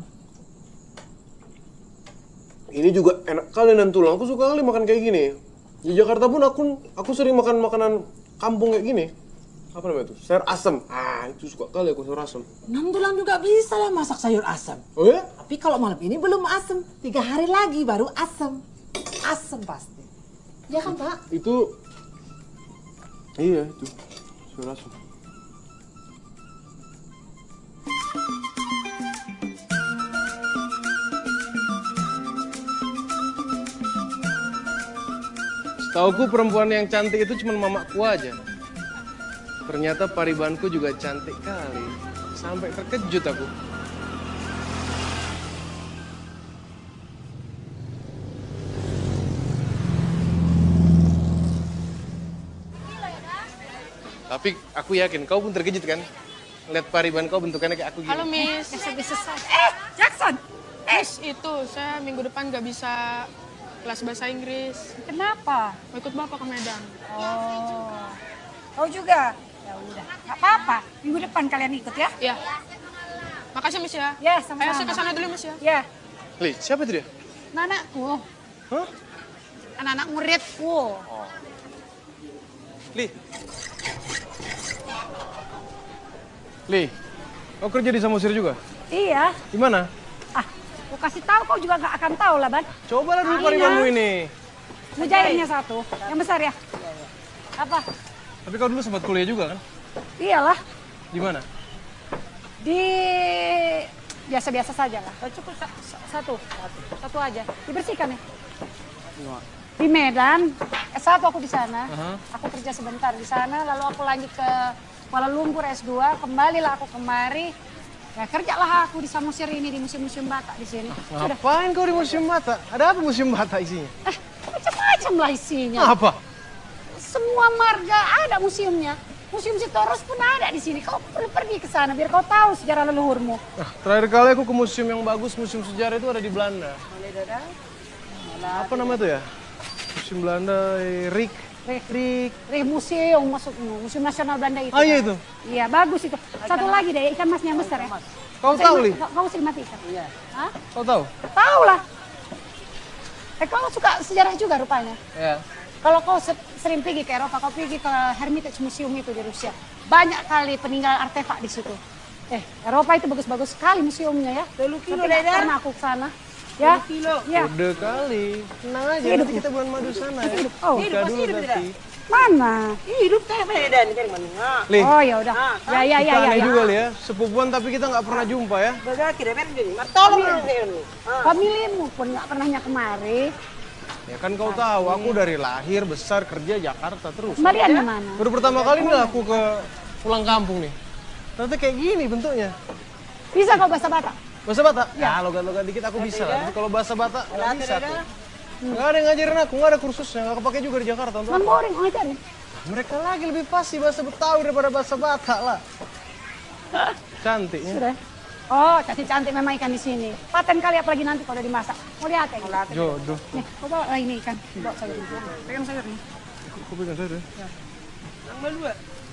Ini juga enak kali dan tulang. Aku suka kali makan kayak gini. Di Jakarta pun aku sering makan makanan kampung kayak gini. Apa namanya itu? Sayur asem. Itu suka kali aku sayur asem. 6 tulang juga bisa lah masak sayur asam. Oh ya? Tapi kalau malam ini belum asam. 3 hari lagi baru asam. Asam pasti. Ya kan, Pak? Itu... Iya, itu. Sayur asem. Tauku perempuan yang cantik itu cuma mamaku aja. Ternyata Paribanku juga cantik kali. Sampai terkejut aku. Tapi aku yakin kau pun terkejut kan? Lihat Pariban kau bentukannya kayak aku gini. Halo Miss. Biasa-biasa saja. Jackson. Miss, itu saya minggu depan gak bisa kelas bahasa Inggris. Kenapa? Mau ikut Bapak ke Medan. Oh. Kau juga? Ya udah, nggak apa-apa. Minggu depan kalian ikut ya? Iya. Makasih Miss ya. Ya, sama-sama. Ayo saya kesana dulu Miss ya. Ya. Li, siapa itu dia? Anakku. Hah? Anak-anak muridku. Li. Li, kau kerja di Samosir juga? Iya. Di mana? Aku kasih tahu kau juga nggak akan tahu lah, Ban. Cobalah dulu Paribanmu ini. Ngejairnya satu. Yang besar ya? Apa? Tapi kau dulu sempat kuliah juga kan? Iyalah. Di mana? Di biasa-biasa saja lah. Cukup satu aja. Dibersihkan ya. Di Medan. S1 aku di sana. Aku kerja sebentar di sana. Lalu aku lanjut ke Kuala Lumpur S2. Kembalilah aku kemari. Ya kerjalah aku di Samosir ini di museum-museum Batak di sini. Ngapain kau di museum Batak? Ada apa museum Batak isinya? Macam-macam lah isinya. Apa? Semua marga ada museumnya. Museum Sitorus pun ada di sini. Kau perlu pergi ke sana biar kau tahu sejarah leluhurmu. Terakhir kali aku ke museum yang bagus, museum sejarah itu ada di Belanda. Apa nama itu ya? Museum Belanda, Rik Museum maksudmu, Museum Nasional Belanda itu. Ah iya itu? Iya bagus itu. Satu lagi deh, ikan masnya yang besar ya. Kau tahu Li? Kau sering mati ikan? Iya. Hah? Kau tahu? Tahu lah. Kau suka sejarah juga rupanya? Iya. Kalau kau sering pergi ke Eropa, kau pergi ke Hermitage Museum itu di Rusia. Banyak kali peninggalan artefak di situ. Eropa itu bagus-bagus sekali museumnya ya. 10 kilo karena aku ke sana. Ya, ya. Udah kali. Tenang aja, Hidup. nanti kita bulan madu sana ya. Hidup. Oh. Buka dulu nanti. Mana? Hidup kayak Medan dari mana? Li. Oh ya udah. Ya. Kita aneh juga Li ya. Sepupuan tapi kita nggak pernah jumpa ya. Tolong familimu pun nggak pernahnya kemari. Ya kan kau tahu, aku dari lahir, besar, kerja Jakarta terus. Kembaliannya mana? Baru pertama kali nih aku ke pulang kampung nih. Ternyata kayak gini bentuknya. Bisa kau bahasa Batak? Bahasa Batak? Ya, logat-logat dikit aku bisa lah. Tapi kalau bahasa Batak nggak bisa tuh. Nggak ada yang ngajarin aku, nggak ada kursusnya. Nggak kepake juga di Jakarta. Kan boring ngajarin. Mereka lagi lebih pasti bahasa Betawi daripada bahasa Batak lah. Cantiknya. Sudah. Oh, cantik-cantik memang ikan di sini. Paten kali apalagi nanti kalau udah dimasak. Mau lihat ya? Jodoh. Nih, kau bawa ini ikan. Bawa sayur. Pegang sayur nih. Kau pegang sayur ya? Yang kedua.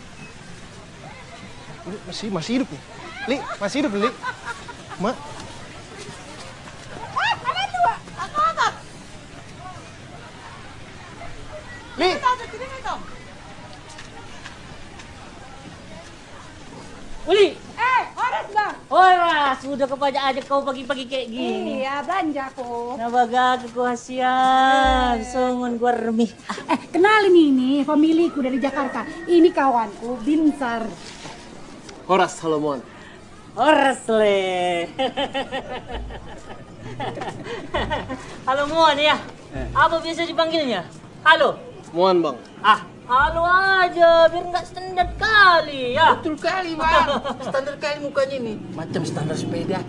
Ini masih hidup nih. Li, masih hidup Li. Mak. Ada dua. Apa? Li. Uli. Horas bang. Horas, udah kepaja aja kau pagi-pagi kayak gini. Iya, belanja aku. Nabaga kekuasian, songon gua remih. Kenalin ini, familiku dari Jakarta. Ini kawanku, Binsar. Horas Salomon. Horas le. Halo Muan ya. Apa biasa dipanggilnya? Halo. Muan bang. Halo aja, biar nggak standar kali ya. Betul kali bang, standar kali mukanya ini. Macam standar sepeda.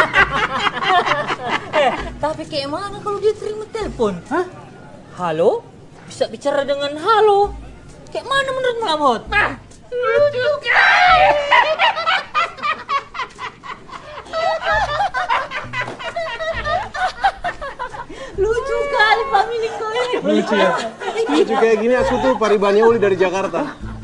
Tapi kayak mana kalau dia terima telepon? Hah? Halo? Bisa bicara dengan halo? Kayak mana menurut Mahmud? Lucu kali. Lucu kali family kau ini. Lucu ya. Lucu kayak gini aku tuh Paribannya Uli dari Jakarta.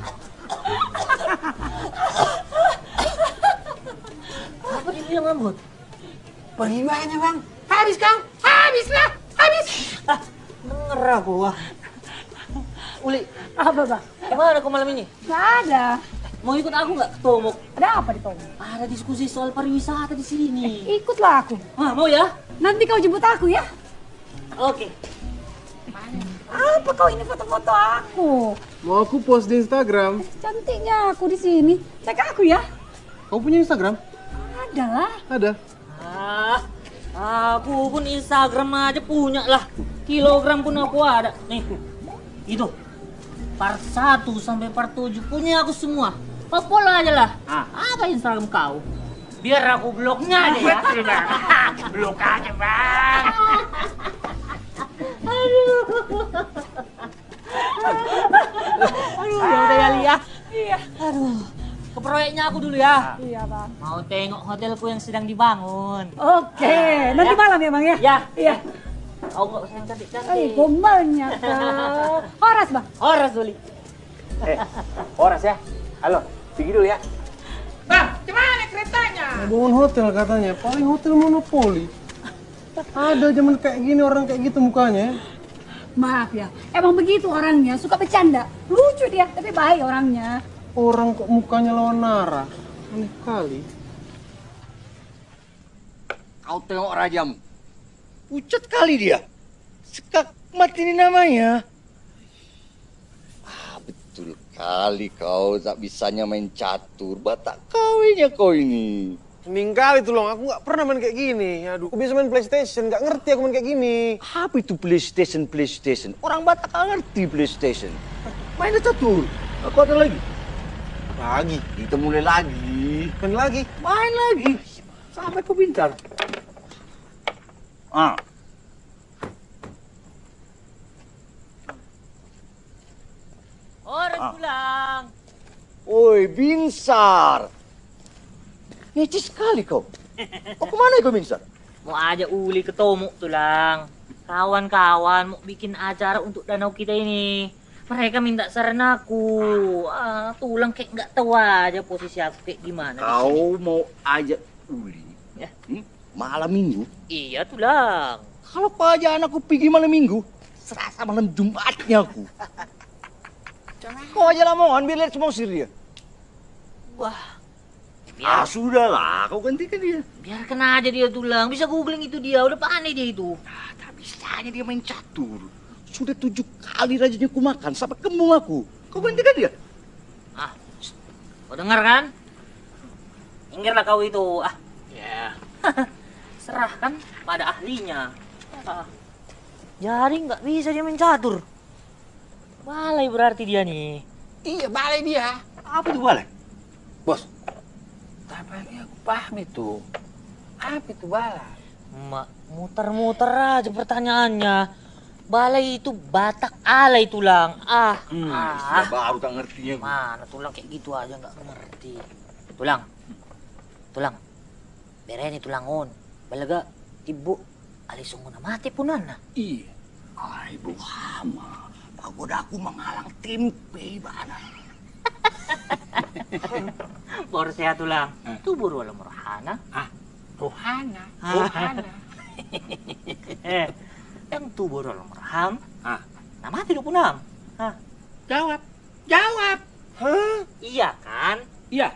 Apa dibilang Mahmud? Paribannya bang, habis kang, habislah, habis. Denger aku wah. Uli, Apa bang? gimana kau malam ini? Nggak ada. Mau ikut aku nggak ke Tomok? Ada apa di Tomok? Ada diskusi soal pariwisata di sini. Ikutlah aku. Mau ya? Nanti kau jemput aku ya. Oke. Apa kau ini foto-foto aku? Mau aku post di Instagram. Cantiknya aku di sini. Cek aku ya. Kau punya Instagram? Ada lah. Ada. Aku pun Instagram aja punya lah. Kilogram pun aku ada. Nih. Itu part 1 sampai part 7 punya aku semua. Kau follow aja lah. Apa Instagram kau? Biar aku bloknya aja ya. Betul bang. Blok aja bang. Aduh, ya udah ya Lia. Iya. Aduh, ke proyeknya aku dulu ya. Iya bang. Mau tengok hotelku yang sedang dibangun. Oke, nanti Ya. malam ya bang ya? Ya. Iya. Kau nggak usah yang cantik-cantik. Ay, banyak kan. Horas bang. Horas Duli. Horas ya. Halo, pergi dulu ya. Bang, gimana keretanya? Bangun hotel katanya, paling hotel monopoli. Ada zaman kayak gini orang kayak gitu mukanya. Maaf ya, emang begitu orangnya, suka bercanda. Lucu dia, tapi baik orangnya. Orang kok mukanya lawan Nara. Aneh kali. Kau tengok rajamu. Pucat kali dia. Sekak mati ini namanya. Betul kali kau tak bisanya main catur. Batak kawinnya kau ini. Mending kali tuh Long, aku nggak pernah main kayak gini. Aduh, aku biasa main PlayStation, nggak ngerti aku main kayak gini. Apa itu PlayStation? Orang Batak nggak ngerti PlayStation. Mainnya catur. Aku ada lagi. Lagi? Kita mulai lagi. Main lagi? Main lagi. Sampai kau pintar. Horas pulang. Oi, Binsar. Necis sekali kau. Kau kemana kau, Binsar? Mau ajak Uli ke Tomuk tulang. Kawan-kawan mau bikin acara untuk danau kita ini. Mereka minta saran aku. Tulang kayak nggak tahu aja posisi aku kayak gimana. Kau mau ajak Uli? Ya. Malam minggu? Iya tulang. Kalau pajak anakku pergi malam minggu, serasa malam Jumatnya aku. Kau aja lah mohon, biar lihat semua sir dia. Wah. Sudahlah, kau gantikan dia. Biarkan aja dia tulang. Bisa googling itu dia. Udah pandai dia itu. Tak bisanya dia main catur. Sudah 7 kali rajanya ku makan sampai kembung aku. Kau gantikan dia. Kau dengar kan? Minggirlah kau itu. Ya. Serahkan pada ahlinya. Jadi nggak bisa dia main catur. Balai berarti dia nih. Iya, balai dia. Apa itu balai? Bos, tapi aku paham itu. Apa itu balai? Muter-muter aja pertanyaannya. Balai itu Batak alay tulang. Baru tak ngertinya. Mana tulang kayak gitu aja nggak ngerti. Tulang. Bereni tulangon. Balaga ibu alisunguna mati punana. Iya. Ibu hama. Pagoda aku menghalang tempe bana. Baru sehat tulang. Itu baru alam rohana. Rohana. Yang tu baru alam roham. Nama tidak punam. Jawab. Iya kan? Iya.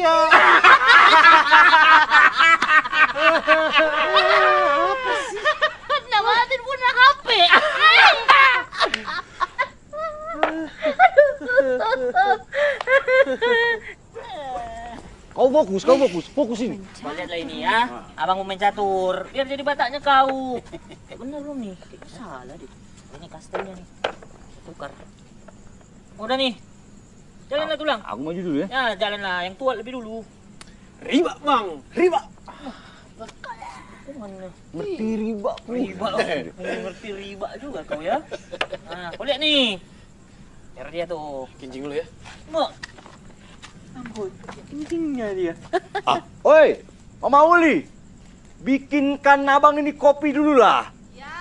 Apa sih? Nama tidak punya HP. Kau fokus ini. Kau lihatlah ini ya, abang mau main catur, biar jadi Bataknya kau. Bener belum nih? Kayaknya salah deh. Ini kastelnya nih, tukar. Udah nih, jalanlah tulang. Aku maju dulu ya. Ya jalanlah, yang tua lebih dulu. Riba bang, riba. Ngerti riba. Ngerti riba juga kau ya. Nah, kau lihat nih. Biar dia tuh. Kincing dulu ya. Mau. Ampun, kencingnya dia. Oi, Mama Uli, bikinkan abang ini kopi dulu lah.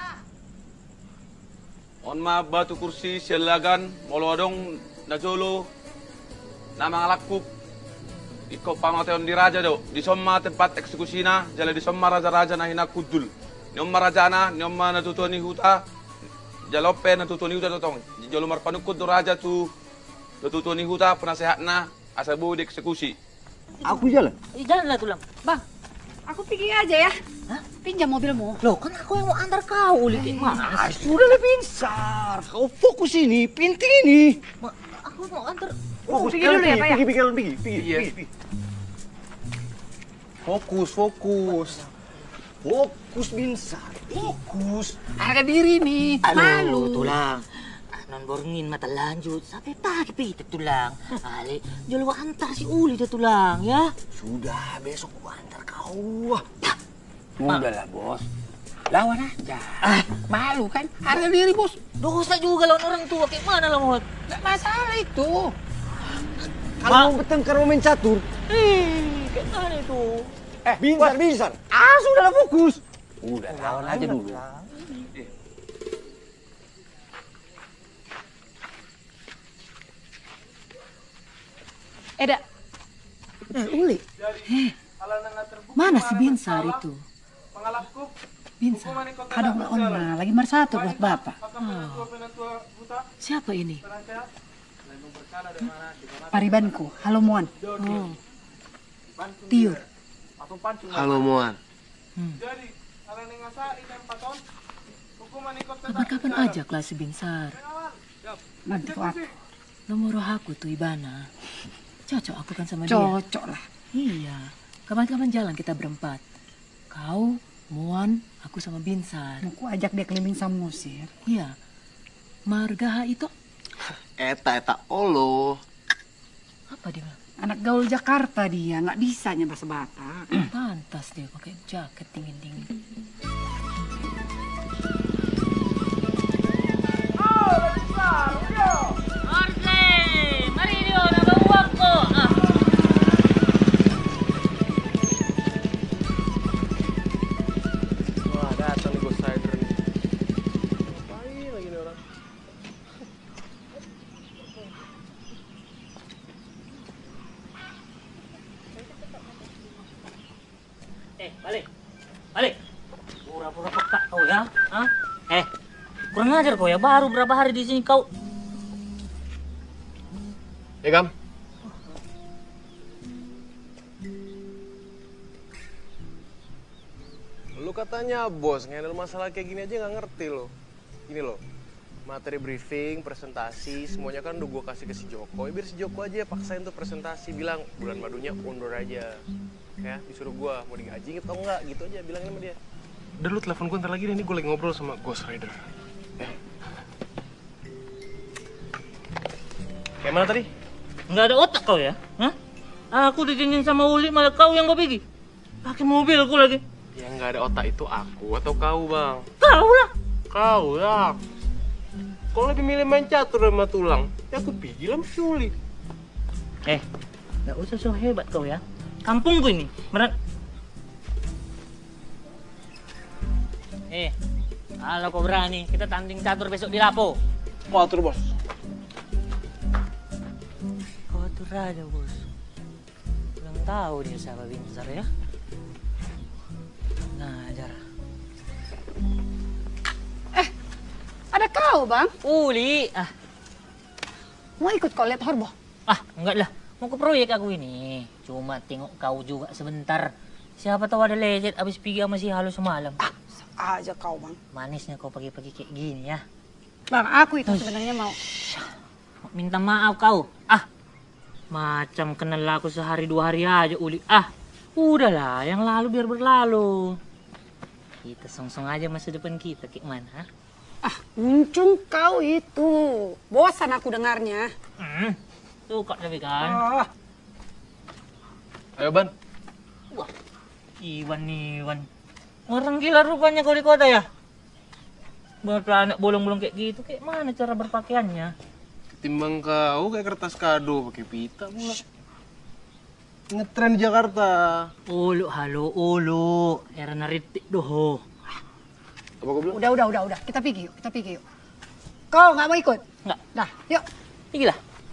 On ma batu kursi silagan molodong najolo nama ngalakuk iko pamateon di raja do di somma tempat eksekusinya jala di somma raja-raja na hina kudul nyomma rajana nyomma natutoni huta jalope natutoni huta totong jolo marpanukut do raja tu natutoni huta penasehatna asabu di eksekusi. Aku jalan. Jalanlah tulang. Bang, aku pergi aja ya. Pinjam mobilmu. Loh, kan aku yang mau antar kau, Uli. Sudah lebih besar. Kau fokus ini, pinting ini. Aku mau antar. Fokus pergi dulu ya, Pak ya? Pergi. Fokus, Binsar. Fokus. Harga diri nih. Malu. Tulang. non borngin mata lanjut sampai pagi pita tulang. Ale, jual antar si Uli dah tulang ya. Sudah, besok gua antar kau. Udahlah bos, lawan aja. Malu kan? Harga diri bos. Dosa juga lawan orang tua, kayak mana lah Mot? Gak masalah itu. Kalau mau bertengkar mau main catur. Kayak mana itu? Binsar. Sudahlah fokus. Udah, lawan aja dulu. Eda. Uli. Mana si Binsar itu? Binsar, ada ona lagi marsatur buat bapak. Siapa ini? Paribanku, halo Muan. Tiur. Halo Muan. Kapan-kapan aja kelas si Binsar. Nanti kok aku. Nomor aku tuh Ibana. Cocok aku kan sama dia. Cocok lah. Iya. Kapan-kapan jalan kita berempat. Kau, Muan, aku sama Binsar. Aku ajak dia keliling Samosir. Iya. Margaha itu? Eta olo. Apa dia? Anak gaul Jakarta dia, nggak bisa bahasa Batak. Pantas dia pakai jaket dingin-dingin. Mari Dio, nama uang kok. Wah, datang nih Ghost Rider nih. Ngapain lagi nih orang? Balik. Pura-pura peka kau ya? Hah? Kurang ajar kau ya, baru berapa hari di sini kau. Kam. Lu katanya bos, ngendel masalah kayak gini aja nggak ngerti lo. Gini loh, materi briefing, presentasi, semuanya kan udah gue kasih ke si Joko. Ya, biar si Joko aja paksain tuh presentasi, bilang bulan madunya undur aja. Ya, disuruh gue mau digaji atau enggak, gitu aja bilangin sama dia. Udah lu telepon gue ntar lagi deh, ini gue lagi ngobrol sama Ghost Rider. Kayak mana tadi? Nggak ada otak kau ya? Hah? Aku dijanjin sama Uli, malah kau yang pergi. Pakai mobil aku lagi. Yang nggak ada otak itu aku atau kau, Bang? Kau lah. Kau lah. Kalau lebih milih main catur sama tulang, ya aku pergi lah sama Uli. Nggak usah so hebat kau ya. Kampungku ini, kalau kau berani, kita tanding catur besok di Lapo. Catur, bos. Catur aja, bos. Belum tahu dia siapa Binsar ya. Ngajar. Ada kau, Bang? Uli. Mau ikut kau lihat Horbo? Enggak lah. Mau ke proyek aku ini. Cuma tengok kau juga sebentar. Siapa tahu ada lecet abis pergi sama si Halo semalam. Aja kau, Bang. Manisnya kau pagi-pagi kayak gini ya. Bang, aku itu sebenarnya mau minta maaf kau. Macam kenal aku sehari 2 hari aja, Uli. Udahlah, yang lalu biar berlalu. Kita song-song aja masa depan kita, kayak mana? Uncung kau itu. Bosan aku dengarnya. Suka tapi kan. Ayo, Ban. Wah, Iwan. Orang gila rupanya kau di kota ya? Anak bolong-bolong kayak gitu, kayak mana cara berpakaiannya? Ketimbang kau kayak kertas kado pakai pita pula. Ngetren di Jakarta. Halo. Era naritik doh. Apa kau bilang? Udah. Kita pergi yuk. Kau nggak mau ikut? Nggak. Dah, yuk. Pergilah.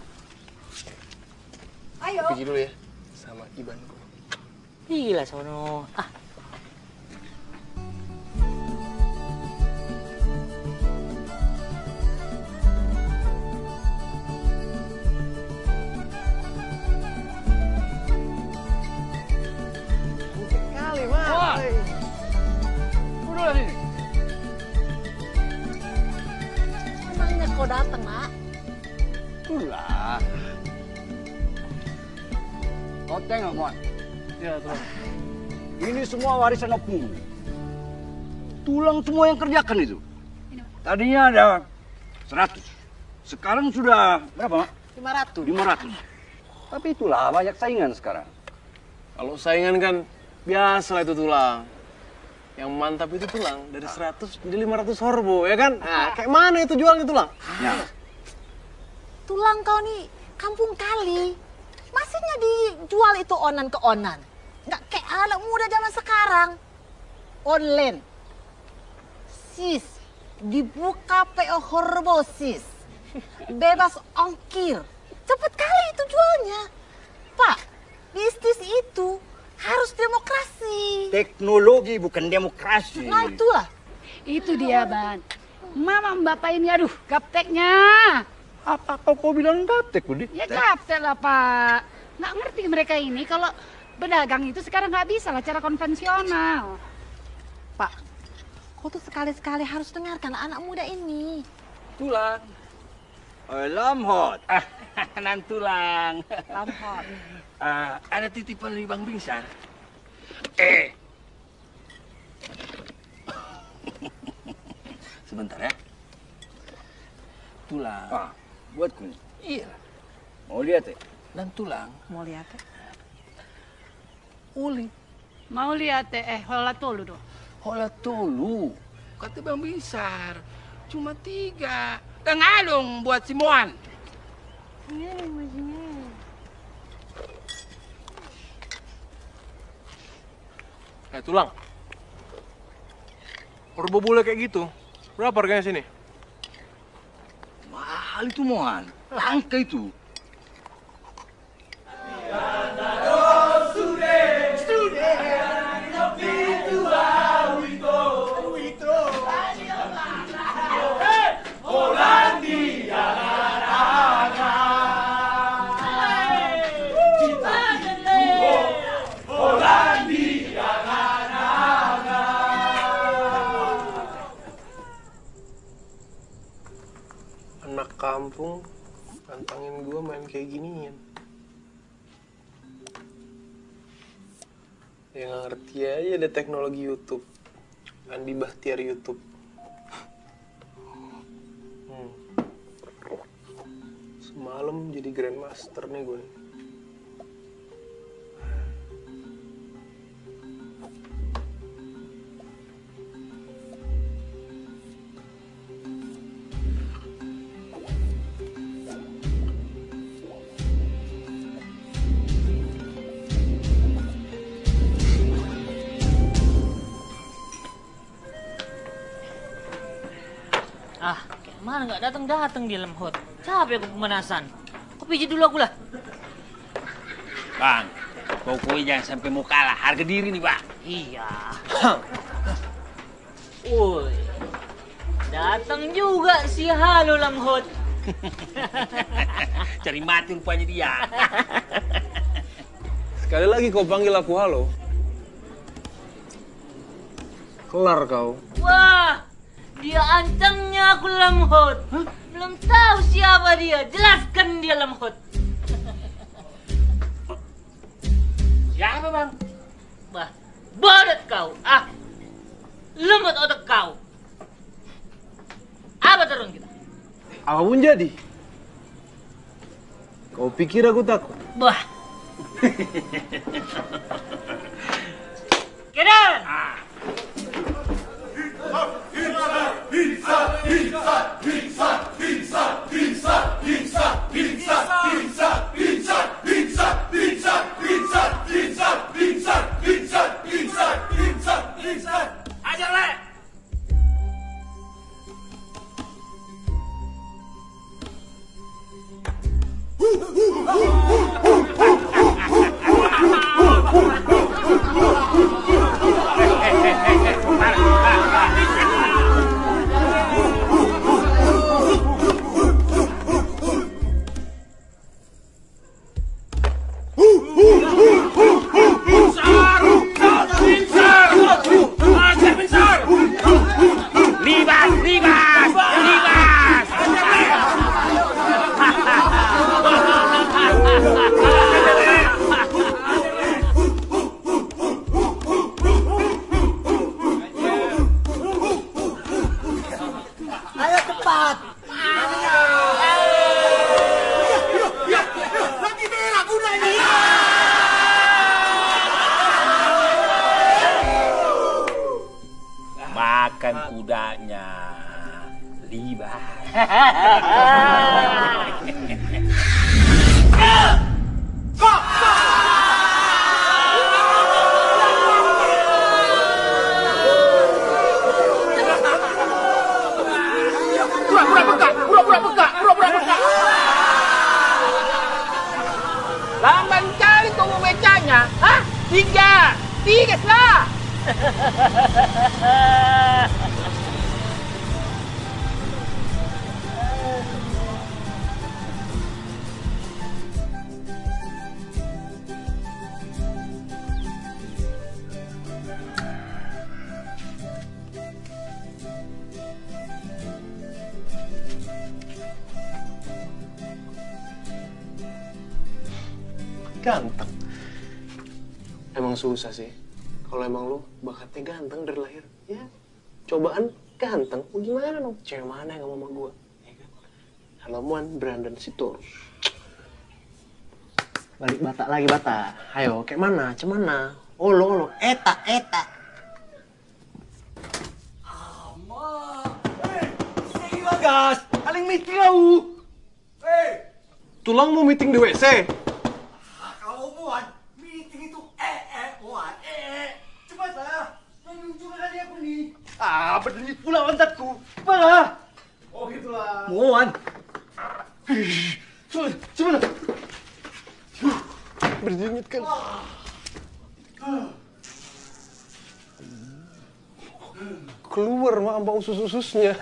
Ayo. Pergi dulu ya, sama Ibanku. Pergilah sono. Kali, Mas. Udah sini. Emangnya kau datang, Mak? Udah. Kau tengok, Muan. Ya, Tuan. Ini semua warisan opung. Tulang semua yang kerjakan itu. Tadinya ada 100. Sekarang sudah berapa, Mak? 500. 500. Tapi itulah banyak saingan sekarang. Kalau saingan kan biasa lah itu tulang. Yang mantap itu tulang dari 100 jadi 500 horbo ya kan? Nah, kayak mana itu jualnya tulang? Ya. Tulang kau nih kampung kali. Masihnya dijual itu onan ke onan. Nggak kayak anak muda zaman sekarang. Online. Sis, dibuka PO horbo sis. Bebas ongkir. Cepet kali itu jualnya. Pak, bisnis itu harus demokrasi. Teknologi bukan demokrasi. Nah itulah. Itu dia, Ban. Mama Bapak ini, aduh, gapteknya. Apa kau bilang gaptek, Budi? Ya gaptek lah, Pak. Nggak ngerti mereka ini kalau berdagang itu sekarang nggak bisa lah cara konvensional. Pak, kau tuh sekali-sekali harus dengarkan anak muda ini. Tulang. Lamhot. Nan tulang. Lamhot. Ada titipan dari Bang Binsar. Sebentar ya. Tulang. Buatku nih. Iya. Mau lihat ya? Dan tulang. Mau lihat ya? Uli. Mau lihat hola tolu dong. Hola tolu. Kata Bang Binsar. Cuma 3. Tengalung buat Simoan. Tulang. Horbo bule kayak gitu. Berapa harganya sini? Mahal itu, Moan. Langka itu. Anak kampung nantangin gue main kayak ginian. Ya nggak ngerti aja ada teknologi YouTube. Andi Bahtiar YouTube. Semalam jadi Grandmaster nih gue. Kayak mana nggak datang dia Lemhot. Capek aku pemanasan. Kau pijit dulu aku lah. Bang, pokoknya jangan sampai mau kalah. Harga diri nih, Bang. Iya. Woi, datang juga si Halo Lemhot. Cari mati rupanya dia. Sekali lagi kau panggil aku halo. Kelar kau. Wah, dia ancamnya aku Lemhot. Belum tahu siapa dia. Jelaskan dia Lemhot. Siapa, Bang? Bah, bodoh kau. Lemot otak kau. Apa turun kita? Apapun jadi. Kau pikir aku takut? Bah. Kedan. Ajar le. makan kudanya. Libas. Pura-pura peka. Lamban kali kau mau becanya. Hah? Tiga lah. Ganteng. Emang susah sih. Kalau emang lu bakatnya ganteng dari lahir, ya cobaan ganteng. Mau gimana dong? Cewek mana yang gak mau sama gua? Ya kan? Halomuan Brandon Sitorus. Balik Bata lagi Bata. Ayo, kayak mana? Cemana? Olo. Eta. Gas, aling meeting kau. Tulang mau meeting di WC? Kau Muan, meeting itu Muan, cepat lah, menunjuk kali aku nih. Berdiri pula pantatku, cepat. Oh gitulah. Muan. Cepat. Berdingit kan. Keluar mah ambang usus-ususnya.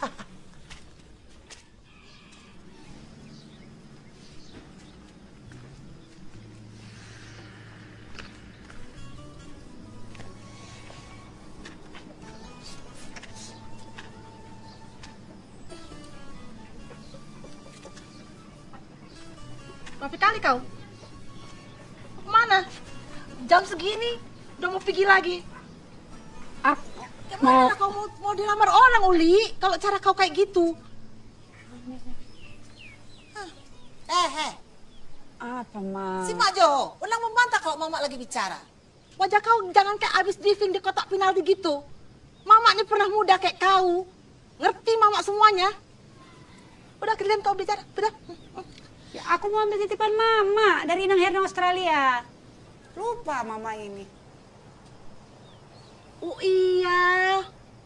Berapa kali kau? Mana? Jam segini udah mau pergi lagi. Gimana kau mau dilamar orang, Uli? Kalau cara kau kayak gitu. Apa, Ma? Si Mak Jo, ulang membantah kalau Mama lagi bicara. Wajah kau jangan kayak abis driving di kotak penalti gitu. Mama ini pernah muda kayak kau. Ngerti Mama semuanya. Udah kalian kau bicara, udah. Ya, aku mau ambil titipan Mama dari Inang Herna Australia. Lupa Mama ini. Oh iya.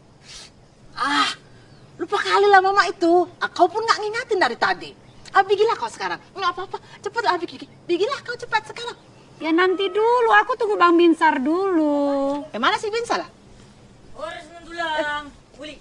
Lupa kali lah Mama itu. Kau pun nggak ngingatin dari tadi. Bigilah kau sekarang. Nggak apa-apa. Cepatlah bigilah kau cepat sekarang. Ya nanti dulu, aku tunggu Bang Binsar dulu. Mana si Binsar lah? Orang tulang. Uli.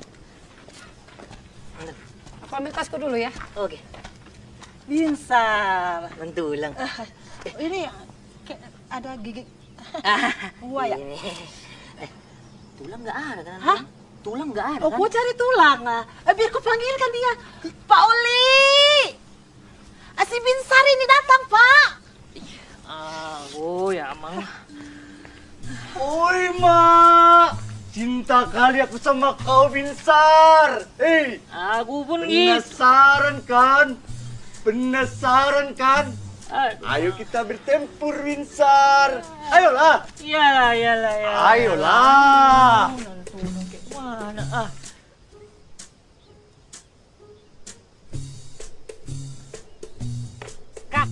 Aku ambil tasku dulu ya. Oke. Binsar. Mentulang. Ini ada gigi buaya. Tulang nggak ada kan? Hah? Tulang nggak ada Oh, kan? gua cari tulang. Biar ku panggilkan dia. Pak Oli. Si Binsar ini datang, Pak. Ya emang. Oi, Mak. Cinta kali aku sama kau, Binsar. Aku pun gitu. Penasaran kan? Ayo kita bertempur, Binsar. Ayolah. Iyalah. Ayolah. Mana Kak.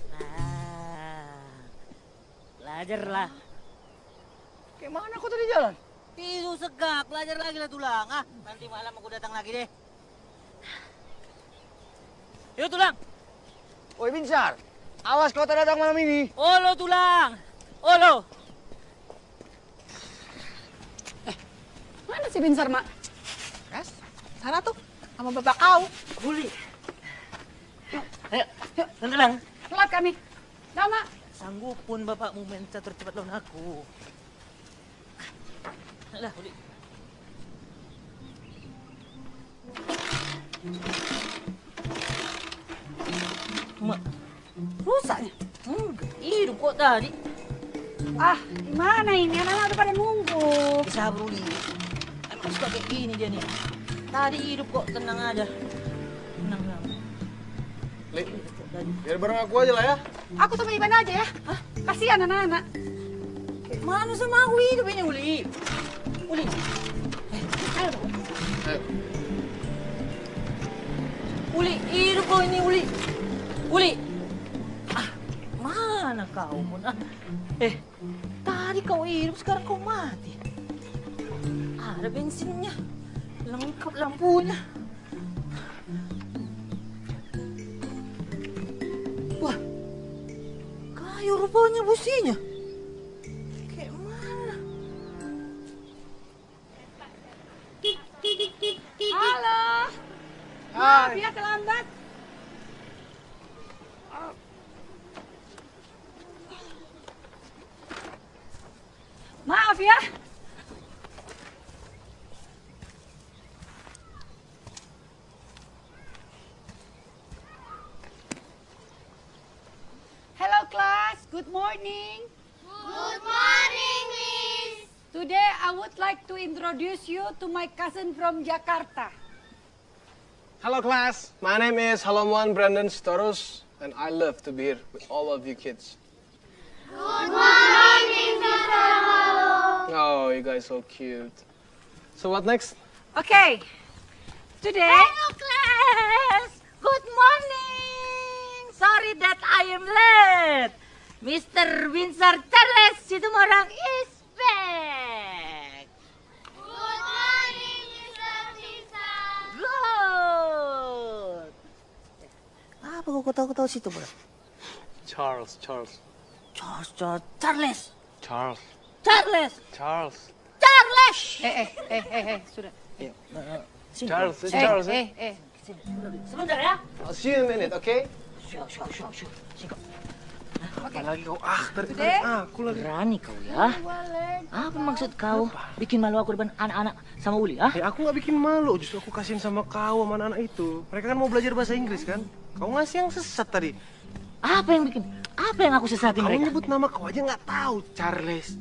Belajarlah. Kayak mana kau tadi jalan? Itu segak, belajar lagi lah tulang. Nanti malam aku datang lagi deh. Yuk tulang. Oi, Binsar. Awas kau tak datang malam ini. Olo tulang. Olo. Mana si Binsar, Mak? Kas, sana tuh sama bapak kau. Uli. Ayo, tulang. Telat kami. Dah, Mak. Sanggup pun bapakmu main catur cepat lawan aku. Lah, Uli. Mak, Rusaknya. hidup kok tadi. Gimana ini? Anak-anak udah pada nunggu. Bisa Uli. Emang suka kayak gini dia nih. Tadi hidup kok, tenang aja. Tenang. Li, biar bareng aku aja lah ya. Aku sama Iban aja ya. Kasihan anak-anak. Mana sama aku hidup ini, Uli? Uli. Uli, hidup kau ini, Uli. Uli. Ah, mana kau? Tadi kau hidup, sekarang kau mati. Ada bensinnya, lengkap lampunya. Wah, kayu rupanya businya. Kayak mana? Halo. Maaf ya terlambat. Maaf ya. Hello class, good morning. Good morning, Miss. Today I would like to introduce you to my cousin from Jakarta. Hello class, my name is Halomuan Brandon Sitorus, and I love to be here with all of you kids. Good morning, Mr. Halo. Oh, you guys so cute. So what next? Okay, today... Hello class, good morning. Sorry that I am late. Mr. Winsor Charles Situmorang is back. Good morning, Mr. Vincent. Good. Apa kau ketawa-ketawa situ, bro? Charles. Charles. Sudah. Charles, it's Charles. Sebentar ya. I'll see you in a minute, okay? Sure. Singkat. Apa lagi kau? Tarik aku lagi. Berani kau ya? Apa maksud kau? Bikin malu aku depan anak-anak sama Uli, ah? Ya aku nggak bikin malu, justru aku kasihin sama kau sama anak-anak itu. Mereka kan mau belajar bahasa Inggris kan? Kau ngasih yang sesat tadi. Apa yang aku sesatin mereka? Kau nyebut nama kau aja nggak tahu. Charles.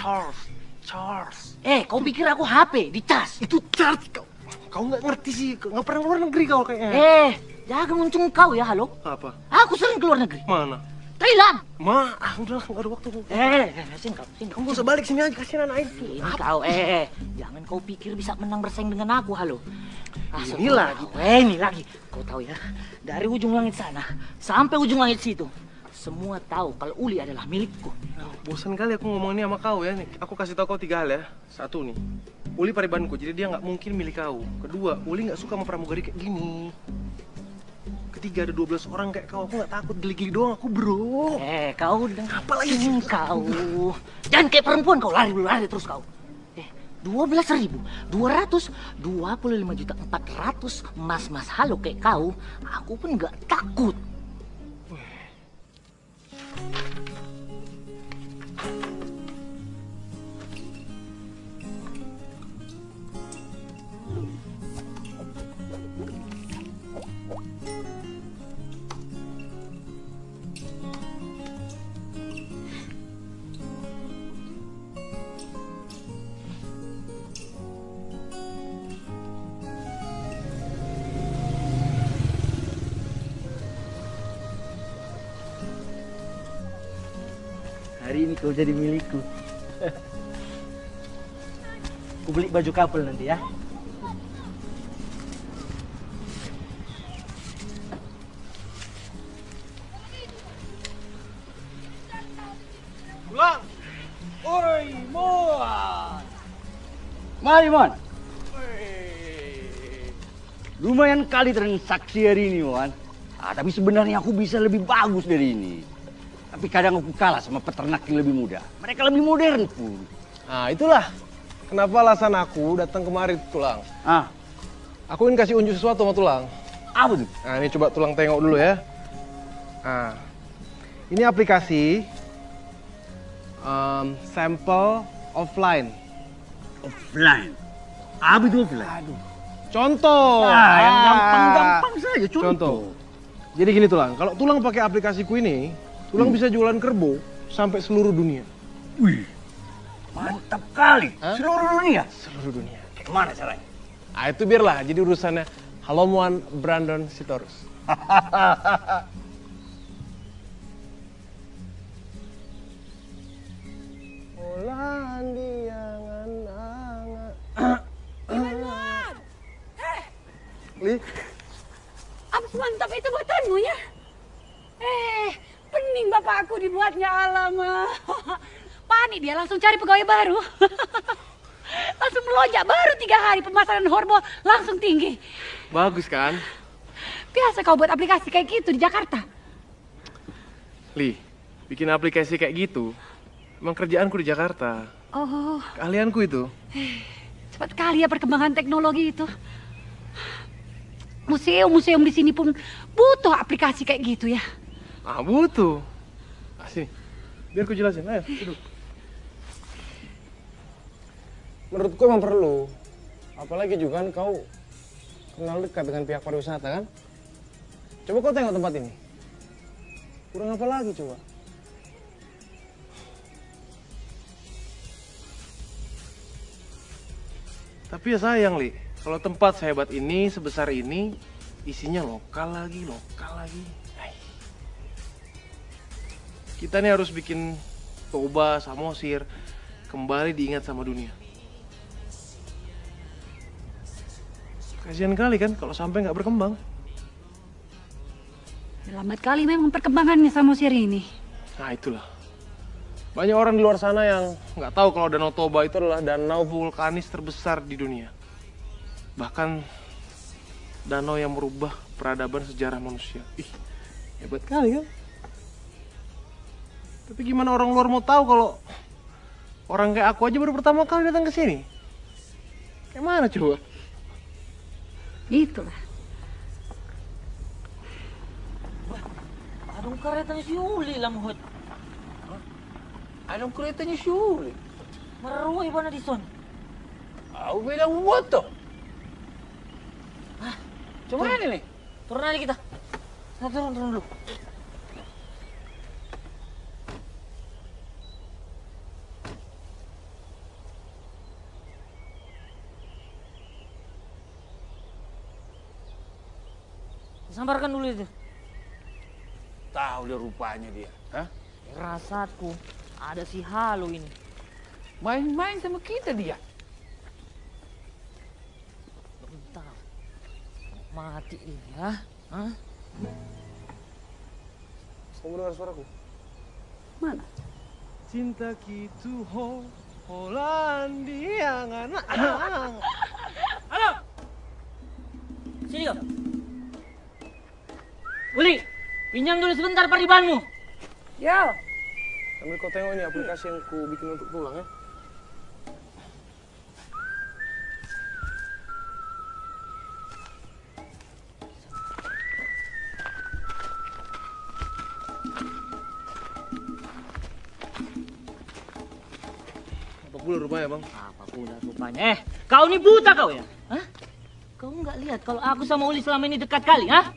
Kau pikir aku HP di tas? Itu Charles kau. Kau nggak ngerti sih, nggak pernah keluar negeri kau kayaknya. Jangan muncung kau ya, halo? Apa? Aku sering keluar negeri. Mana? Thailand. Udah nggak ada waktu. Sini kau. Kamu usah balik sini aja, kasihin anak itu. Ini kau, jangan kau pikir bisa menang bersaing dengan aku, halo. Ini lagi. Ini lagi. Kau tahu ya, dari ujung langit sana sampai ujung langit situ, semua tahu kalau Uli adalah milikku. Bosan kali aku ngomong ini sama kau ya. Nih, aku kasih tahu kau 3 hal ya. 1 nih, Uli paribanku, jadi dia nggak mungkin milik kau. Kedua, Uli nggak suka sama pramugari kayak gini. Ketiga, ada 12 orang kayak kau. Aku nggak takut, geli-geli doang aku, bro. Kau apa lagi kau? Jangan kayak perempuan kau, lari terus kau. 12.225.400 mas halo kayak kau, aku pun nggak takut. Hari ini kau jadi milikku. Ku beli baju couple nanti ya. Pulang. Oi, Mon. Mari, Mon. Lumayan kali transaksi hari ini, Mon. Tapi sebenarnya aku bisa lebih bagus dari ini. Tapi kadang aku kalah sama peternak yang lebih muda. Mereka lebih modern pun. Nah, itulah kenapa alasan aku datang kemari, Tulang. Aku ingin kasih unjuk sesuatu sama Tulang. Apa tuh? Nah, ini coba Tulang tengok dulu ya. Nah, ini aplikasi sampel offline. Offline? Apa itu offline? Aduh. Contoh. Yang gampang-gampang saja, contoh. Jadi gini, Tulang. Kalau Tulang pakai aplikasiku ini, Tulang bisa jualan kerbau sampai seluruh dunia. Wih, mantap kali. Seluruh dunia? Seluruh dunia. Kayak mana caranya? Ah, itu biarlah. Jadi urusannya Halomuan Brandon Sitorus. menunya. Pening bapakku dibuatnya alamak. Panik dia langsung cari pegawai baru. Langsung melonjak baru 3 hari pemasaran horbo langsung tinggi. Bagus kan? Biasa kau buat aplikasi kayak gitu di Jakarta. Li, bikin aplikasi kayak gitu, emang kerjaanku di Jakarta. Oh, Keahlianku itu. cepat kali ya perkembangan teknologi itu. Museum-museum di sini pun butuh aplikasi kayak gitu ya. Ah, butuh. Ah, sini. Biar ku jelasin. Ayo, duduk. Menurutku emang perlu. Apalagi juga kan kau kenal dekat dengan pihak pariwisata kan? Coba kau tengok tempat ini. Kurang apa lagi coba? Tapi ya sayang, Li. Kalau tempat sehebat ini, sebesar ini, isinya lokal lagi. Hai. Kita nih harus bikin Toba, Samosir kembali diingat sama dunia. Kasian kali kan kalau sampai nggak berkembang. Lambat kali memang perkembangannya Samosir ini. Nah itulah. Banyak orang di luar sana yang nggak tahu kalau Danau Toba itu adalah danau vulkanis terbesar di dunia. Bahkan danau yang merubah peradaban sejarah manusia. Ih, hebat kali kan? Tapi gimana orang luar mau tahu kalau orang kayak aku aja baru pertama kali datang ke sini? Kayak mana coba? Itulah. Adong karetanya si Uli lah mohon. Anong keretanya si Uli? Maruhi ba na dison? Aku bilang buat tuh. Cuma ini nih. Turun aja kita. Nah, turun dulu. Sambarkan dulu itu. Tahu dia rupanya dia. Hah? Rasaku ada si Halu ini. Main-main sama kita dia. Bentar. Mati dia. Hah? Kamu dengar suaraku? Mana? Cinta gitu ho, Hollandia ngana. Halo. Sini kau. Uli, pinjam dulu sebentar paribanmu. Yo. Sambil kau tengok ini aplikasi yang ku bikin untuk tulang ya. Apa pula rupanya bang? Apa pula rupanya? Kau ini buta kau ya? Hah? Kau nggak lihat kalau aku sama Uli selama ini dekat kali, hah?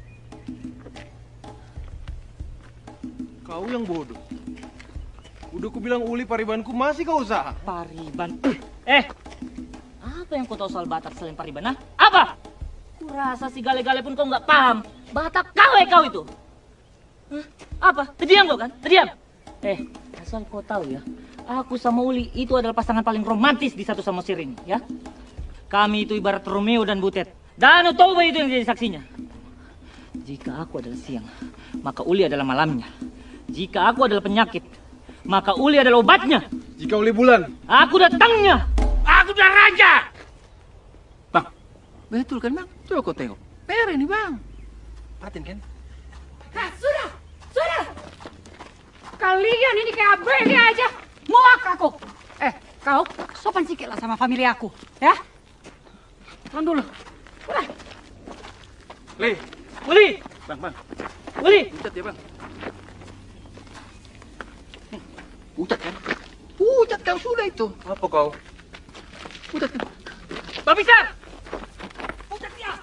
Kau yang bodoh. Udah ku bilang Uli paribanku masih kau usaha. Pariban. Apa yang kau tahu soal Batak selain Pariban, ha? Apa? Ku rasa si gale-gale pun kau nggak paham. Batak kau itu. Hah? Apa? Terdiam kau kan? Terdiam. Asal kau tahu ya, aku sama Uli itu adalah pasangan paling romantis di satu Samosir ini, ya. Kami itu ibarat Romeo dan Butet. Danau Toba itu yang jadi saksinya. Jika aku adalah siang, maka Uli adalah malamnya. Jika aku adalah penyakit, maka Uli adalah obatnya. Jika Uli bulan, aku datangnya. Aku udah raja. Bang, betul kan bang? Coba kau tengok. Per ini bang. Patin kan? Nah, sudah. Kalian ini kayak ABG aja. Muak aku. Kau sopan sikit lah sama famili aku, ya? Turun dulu. Udah. Uli. Bang. Uli. Pucat ya bang. Pucat kan? Pucat kau sudah itu. Apa kau? Pucat. Babi Sar. Pucat dia.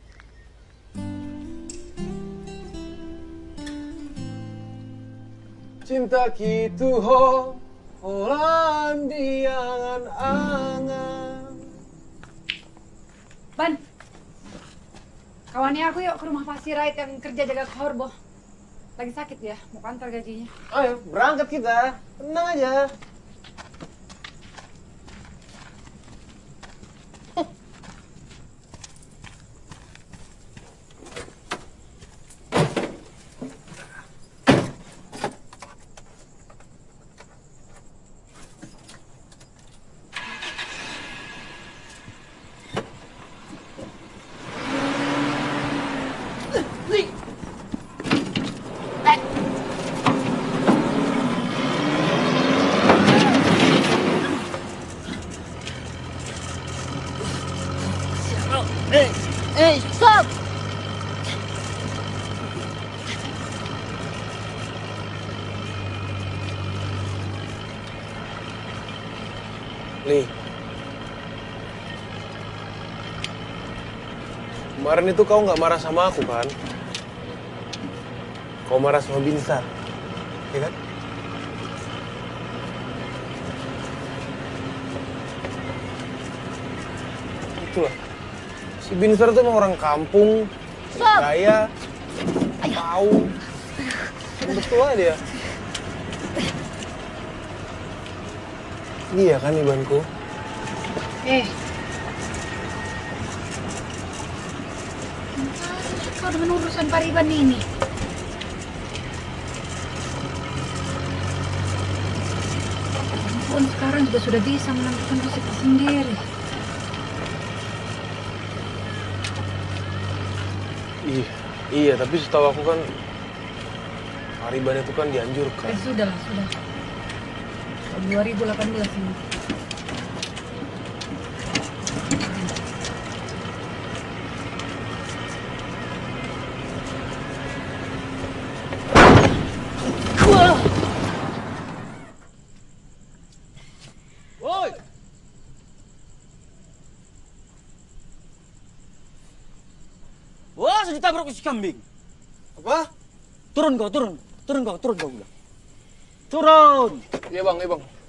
Cinta gitu ho, Hollandia angan. Ban, kawannya aku yuk ke rumah Pak Sirait yang kerja jaga Horbo. Lagi sakit ya, mau kantor gajinya. Ayo, berangkat kita. Tenang aja. Li. Kemarin itu kau nggak marah sama aku kan? Kau marah sama Binsar, ya kan? Itulah. Si Binsar tuh emang orang kampung, kaya, tahu. Betul aja dia. Iya kan Ibanku? Kau dengan urusan Pariban ini. Ampun, sekarang juga sudah bisa menentukan resiko sendiri. Iya, tapi setahu aku kan Pariban itu kan dianjurkan. Sudahlah, sudah. 2018 ini. Woi! Wah, sudah ditabrak si kambing. Apa? Turun kau udah. Turun! Iya bang.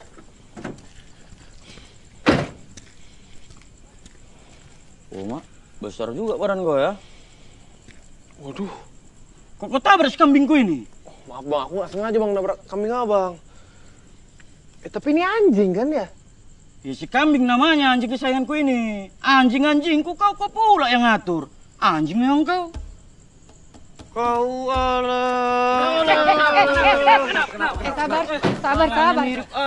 Oh, Mak, besar juga badan kau ya. Waduh. Kok tabrak si kambingku ini? Maaf bang, aku nggak sengaja bang nabrak kambing abang. Tapi ini anjing kan ya? Ya si kambing namanya, anjing kesayanganku ini. Anjing-anjingku kau pula yang ngatur. Anjing memang kau. Kau ala. Sabar.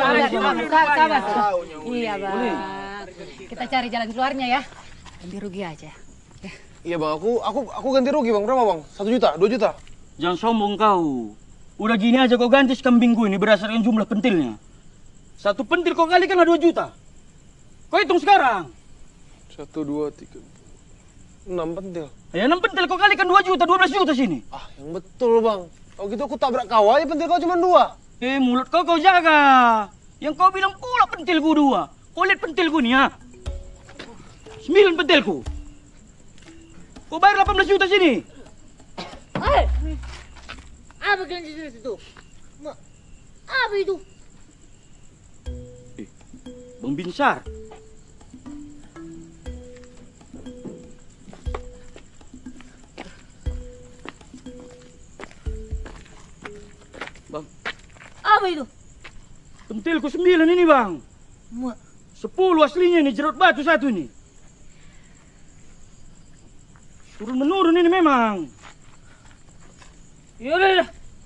Iya bang. Kita cari jalan keluarnya ya. Ganti rugi aja. Iya bang, aku ganti rugi bang. Berapa bang? 1 juta, 2 juta? Jangan sombong kau. Udah gini aja kau ganti si kambingku ini berdasarkan jumlah pentilnya. 1 pentil kau kalikan 2 juta. Kau hitung sekarang. 1, 2, 3, 6 pentil. Ya 6 pentil kau kalikan 2 juta, 12 juta sini. Ah, yang betul bang. Kalau gitu aku tabrak kau aja, pentil kau cuma 2. Mulut kau jaga. Yang kau bilang pula pentilku 2. Kau lihat pentilku nih ya. 9 pentilku. Kau bayar 18 juta sini. Apa kalian di situ? Apa itu? Bang Binsar. Bang. Apa itu? Pentilku 9 ini bang. 10 aslinya ini, jerut batu 1 ini. Turun menurun ini memang. Yaudah.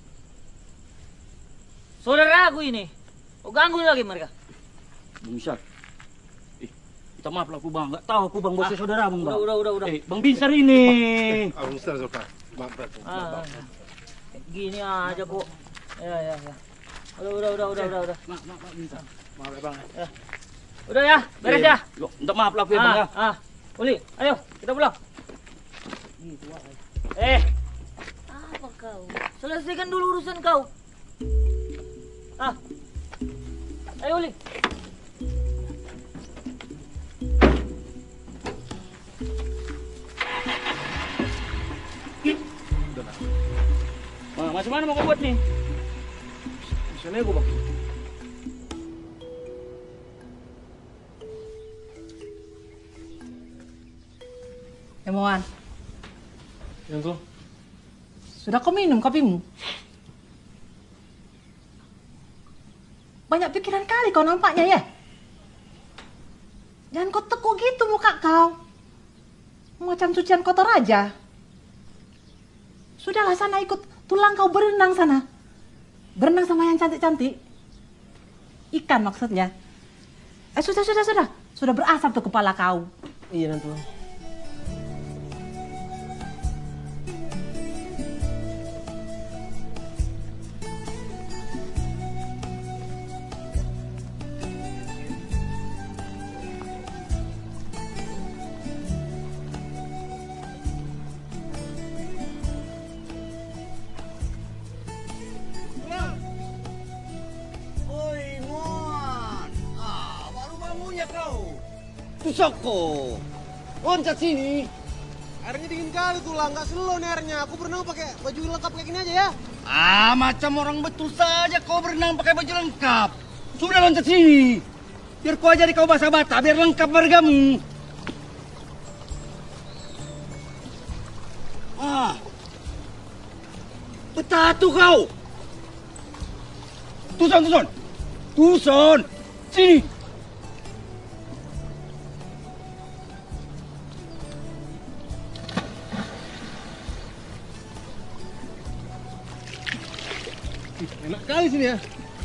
Saudara aku ini. Kau ganggu lagi mereka. Bang Binsar. Kita maaf lah aku bang, nggak tahu aku bang bosnya saudara bang. Udah. Bang Binsar ini. Abang Binsar Zulfan. Maaf. Gini aja kok. Ya. Udah. Maaf Binsar. Maaf ya bang. Udah ya, beres ya. Minta maaf lah aku ya bang ya. Uli, ayo kita pulang. Apa kau? Selesaikan dulu urusan kau. Ayo Uli. Macam mana mau kau buat nih? Di sana ya bang. Emoan, Ya tuh. sudah kau minum kopimu? Banyak pikiran kali kau nampaknya ya? Jangan kau tekuk gitu muka kau. Macam cucian kotor aja. Sudahlah sana ikut tulang kau berenang sana. Berenang sama yang cantik-cantik. Ikan maksudnya. Sudah. Sudah berasap tuh kepala kau. Iya nanti. Tusoko. Loncat sini. Airnya dingin kali Tulang, nggak slow nih airnya. Aku berenang pakai baju lengkap kayak gini aja ya. Macam orang betul saja kau berenang pakai baju lengkap. Sudah loncat sini. Biar kau ajari kau bahasa Batak, biar lengkap margamu. Betatu kau. Tuson. Sini. Enak kali sini ya.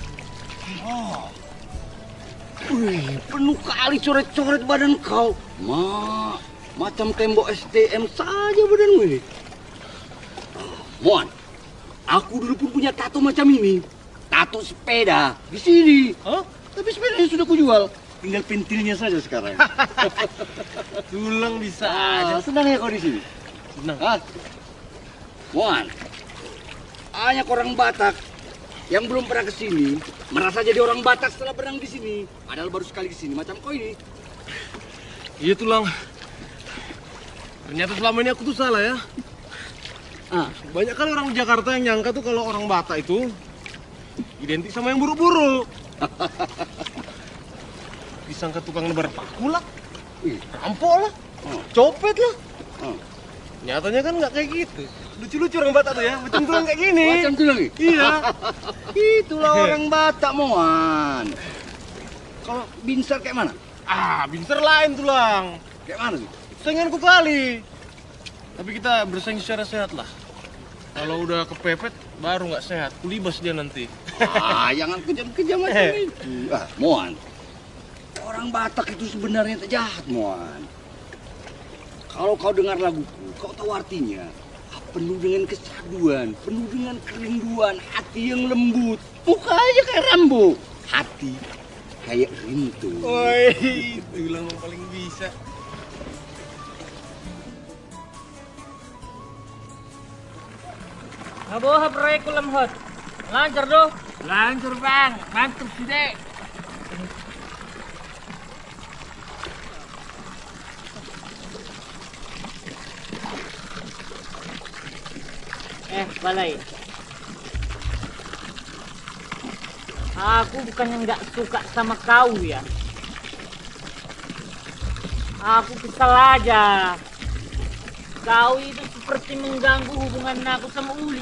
Wih, penuh kali coret-coret badan kau. Macam tembok STM saja badanmu ini. Mon, aku dulu pun punya tato macam ini. Tato sepeda di sini. Tapi sepedanya sudah kujual. Tinggal pentilnya saja sekarang. Tulang bisa aja. Senang ya kau di sini? Senang. Mon, hanya orang Batak yang belum pernah ke sini merasa jadi orang Batak setelah berenang di sini. Padahal baru sekali ke sini macam kau ini. Iya Tulang. Ternyata selama ini aku tuh salah ya. Banyak kali orang Jakarta yang nyangka tuh kalau orang Batak itu identik sama yang buruk-buruk. Disangka tukang nebar paku lah, rampok lah, copet lah. Nyatanya kan nggak kayak gitu. Lucu-lucu orang Batak tuh ya, macam Tulang kayak gini. Macam Tulang? Iya. Itulah orang Batak, Moan. Kalau Binsar kayak mana? Binsar lain Tulang. Kayak mana sih? Sainganku kali. Tapi kita bersaing secara sehat lah. Kalau udah kepepet, baru nggak sehat. Kulibas dia nanti. Jangan kejam-kejam macam itu. Moan, orang Batak itu sebenarnya tak jahat, Moan. Kalau kau dengar laguku, kau tahu artinya. Penuh dengan kesaduan, penuh dengan kerinduan, hati yang lembut. Muka aja kayak Rambo, hati kayak Rintu. Woi, Tulang yang paling bisa. Aboha proyek ulam hot. Lancar doh. Lancar bang, mantap sih dek. Balai. Aku bukannya nggak suka sama kau ya. Aku kesal aja. Kau itu seperti mengganggu hubungan aku sama Uli.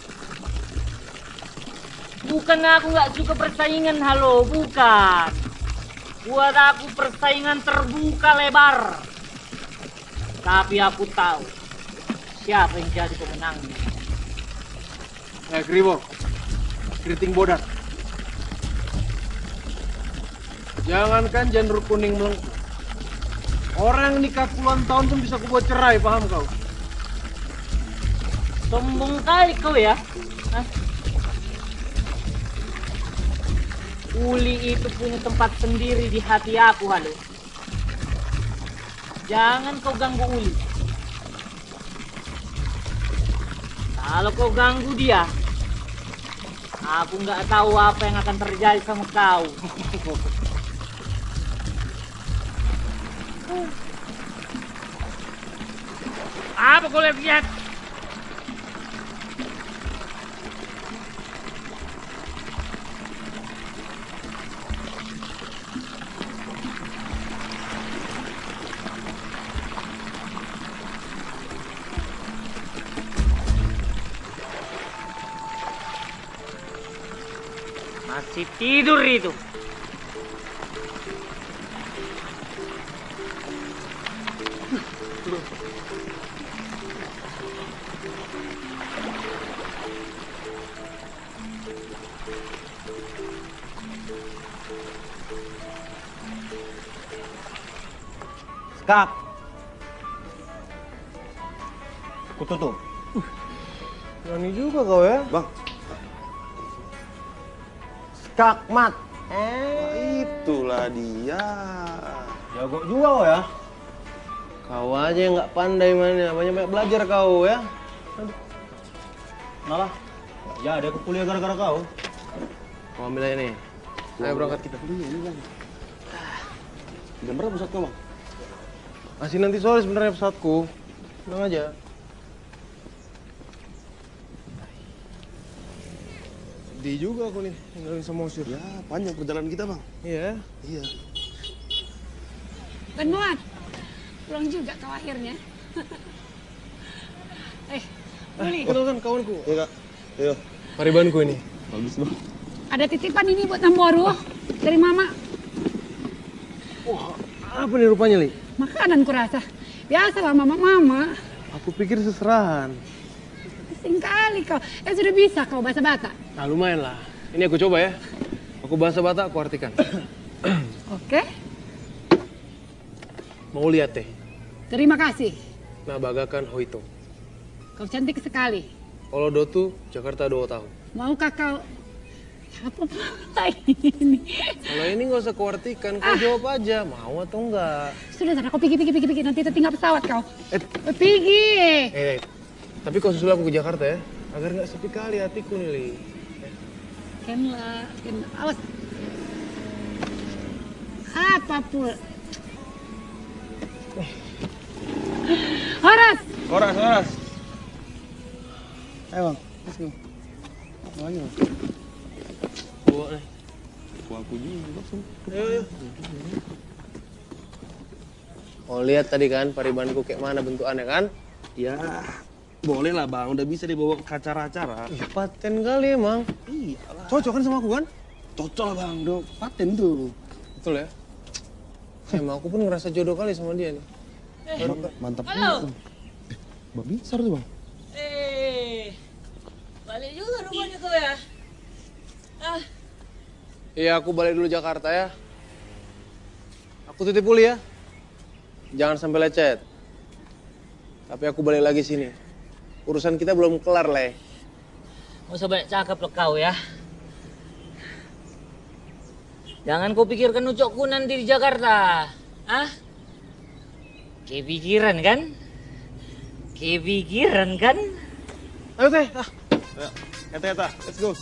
Bukan aku nggak suka persaingan, halo, bukan. Buat aku persaingan terbuka lebar. Tapi aku tahu siapa yang jadi pemenangnya. Kribo, keriting bodat. Jangankan janur kuning melengkung. Orang nikah puluhan tahun pun bisa kubuat cerai, paham kau? Sombong kali kau ya. Uli itu punya tempat sendiri di hati aku, halo. Jangan kau ganggu Uli. Kalau kau ganggu dia, aku nggak tahu apa yang akan terjadi sama kau. Apa kau lihat? Masih tidur itu. Kak, aku tutup. Berani juga kau ya, Bang. Skakmat. Itulah dia. Jago juga kau ya. Kau aja yang nggak pandai mainnya, banyak belajar kau ya. Aduh. Malah, ya ada aku kuliah gara-gara kau. Kau ambil aja nih. Ayo berangkat kita. Jam berapa pusat kau, Bang? Masih nanti sore sebenarnya pesawatku. Bilang aja. Sedih juga aku nih, tinggalin sama Osir. Ya, panjang perjalanan kita, Bang. Iya. Iya. Ben Muat, pulang juga kau akhirnya. Uli. Kenalkan kawanku. Iya, Kak. Ayo. Paribanku ini. Bagus, Bang. Ada titipan ini buat Namboru dari Mama. Wah, apa nih rupanya, Li? Makanan kurasa. Biasalah Mama. Aku pikir seserahan. Pusing kali kau. Sudah bisa kau bahasa Batak. Nah, lumayan lah. Ini aku coba ya. Aku bahasa Batak, aku artikan. Oke. Mau lihat teh? Terima kasih. Nah, bagakan hoito. Kau cantik sekali. Kalau Dotu, Jakarta 2 tahun. Maukah kau... Apa pula ini? Kalau ini nggak usah kau artikan, kau jawab aja. Mau atau enggak? Sudah, aku pergi. Nanti tertinggal pesawat kau. Pergi. Tapi kau susul aku ke Jakarta ya. Agar nggak sepi kali hatiku nih, Li. Kenlah. Awas. Apa pula? Horas. Ayo, Bang. Let's go. Mana? Bawa nih. Aku juga langsung. Ayo. Oh, lihat tadi kan paribanku kayak mana bentukannya kan? Ya, boleh lah, Bang. Udah bisa dibawa ke acara-acara. Ih, paten kali emang. Iya lah. Cocok kan sama aku kan? Cocok lah, Bang. Udah paten tuh. Betul ya? Emang aku pun ngerasa jodoh kali sama dia nih. Mantap. Halo. Babi besar tuh, Bang. Balik juga rumahnya kau ya? Iya, aku balik dulu Jakarta ya. Aku titip Uli ya. Jangan sampai lecet. Tapi aku balik lagi sini. Urusan kita belum kelar, Le. Nggak usah banyak cakap lo kau ya. Jangan kau pikirkan ucokku nanti di Jakarta. Kepikiran kan? Ayo teh. Ayo, eta. Let's go.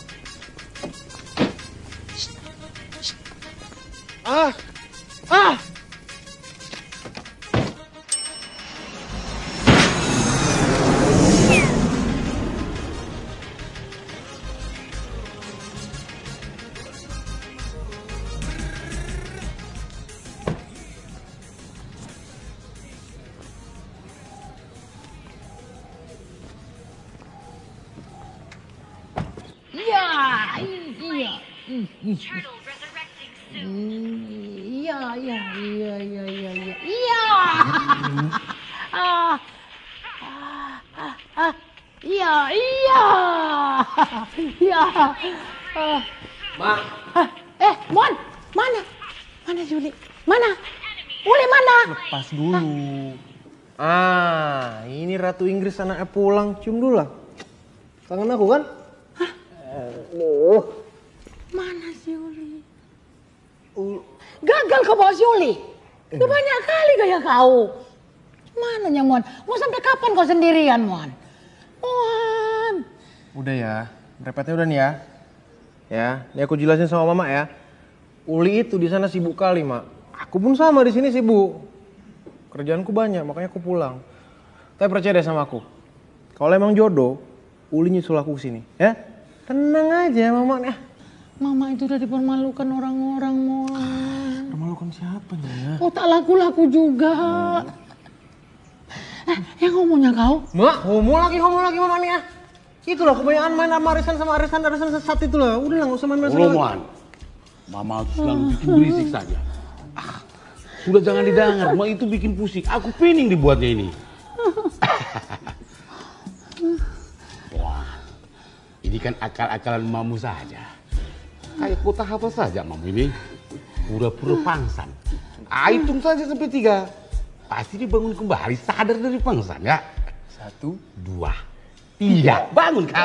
Ma. Mon, mana? Mana Juli? Mana? Uli mana? Lepas dulu. Ini Ratu Inggris anaknya pulang. Cium dulu lah. Kangen aku kan? Mana si Uli? Gagal kau bawa si Uli? Udah banyak kali gaya kau. Mana nya Mon? Mau sampai kapan kau sendirian Mon? Mon. Udah ya, repetnya udah nih ya. Ya, ini aku jelasin sama Mama ya. Uli itu di sana sibuk kali, Mak. Aku pun sama di sini sibuk. Kerjaanku banyak, makanya aku pulang. Tapi percaya deh sama aku. Kalau emang jodoh, Uli nyusul aku sini, ya. Tenang aja, Mama. Mama itu udah dipermalukan orang-orang, Mon. Permalukan siapa nih? Oh, tak laku-laku juga. Yang ngomongnya kau? Mak, homo lagi Mama nih ya. Itulah kebanyakan main sama arisan sesat itu lah. Udah lah, nggak usah main-main sama. Roman, Mama selalu bikin berisik saja. Sudah jangan didengar, Mama itu bikin pusing. Aku pening dibuatnya ini. Wah, ini kan akal-akalan Mamu saja. Kayak kota apa saja Mamu ini. Pura-pura pangsan. Hitung saja sampai 3. Pasti dibangun kembali sadar dari pangsan ya. 1, 2, 3. Bangun kau.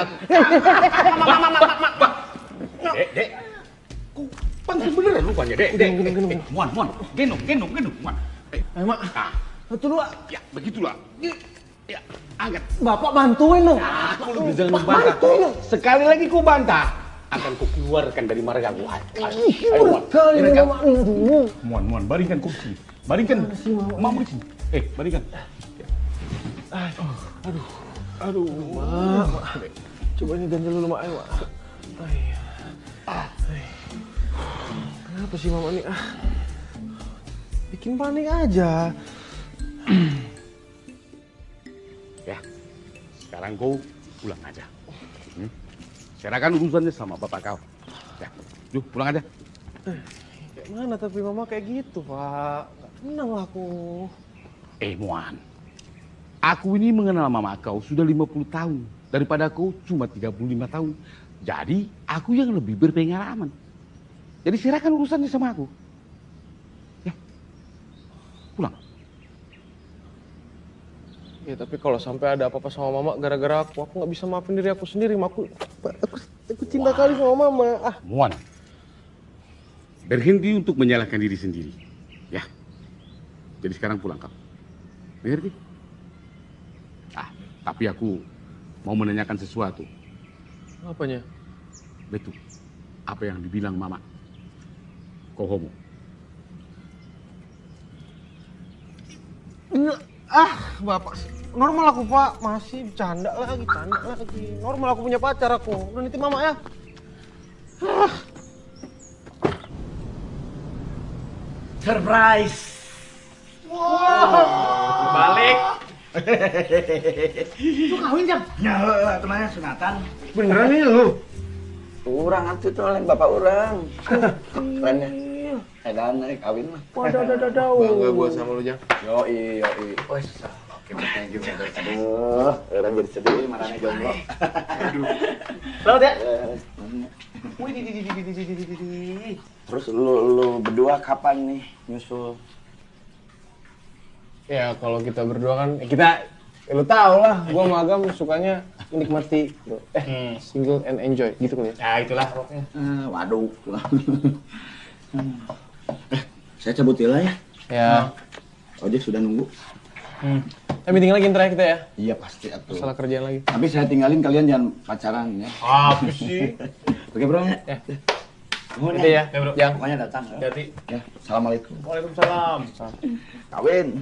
Dek. Pangsan beneran rupanya, Dek. Mon. Gendong, Mon. Ayo, Mak. Satu, 2. Ya, begitulah. Ya, angkat. Bapak bantuin dong. Aku lebih jangan membantah. Sekali lagi ku bantah, akan ku keluarkan dari margaku. Ayo, Mon. Mon, baringkan kursi. Baringkan. Mamu di sini. Balikan. Aduh, Mak. Coba ini ganjel dulu, Mak. Ayo, Mak. Kenapa sih Mama nih? Bikin panik aja. Ya, sekarang kau pulang aja. Serahkan urusannya sama bapak kau. Ya, yuk pulang aja. Kayak mana tapi Mama kayak gitu, Pak? Gak tenang lah aku. Muan, aku ini mengenal mama kau sudah 50 tahun. Daripada kau cuma 35 tahun. Jadi, aku yang lebih berpengalaman. Jadi serahkan urusannya sama aku. Ya, pulang. Ya tapi kalau sampai ada apa-apa sama Mama gara-gara aku nggak bisa maafin diri aku sendiri. Aku cinta kali sama Mama. Muan, berhenti untuk menyalahkan diri sendiri. Ya, jadi sekarang pulang kau. Mengerti? Tapi aku mau menanyakan sesuatu. Apanya? Betul. Apa yang dibilang Mama? Kau homo. Bapak, normal aku Pak, masih canda lagi. Normal aku punya pacar aku. Udah nitip Mama ya. Surprise. Balik. Lu kawin jam? Ya, tenangnya sunatan. Beneran nih lu? Orang atuh tuh oleh bapak orang. Keren ya. Edan kawin mah. Waduh. Bangga gua sama lu, Jang. Yoi. Wes. Oke, thank you. Aduh, orang jadi sedih marahnya jomblo. Aduh. Selamat ya. Terus lu berdua kapan nih nyusul? Ya kalau kita berdua kan, lu tau lah, gua sama Agam sukanya menikmati, single and enjoy, gitu kan ya? Ya itulah. Waduh. Saya cabut ya. Ya. Ojek sudah nunggu. Meeting lagi ntar ya kita ya? Iya pasti atuh. Masalah kerjaan lagi. Tapi saya tinggalin kalian jangan pacaran ya. Apa sih? Oke bro ya. Gitu ya, bro. Yang Pokoknya datang. Hati. Ya. Assalamualaikum. Waalaikumsalam. Kawin.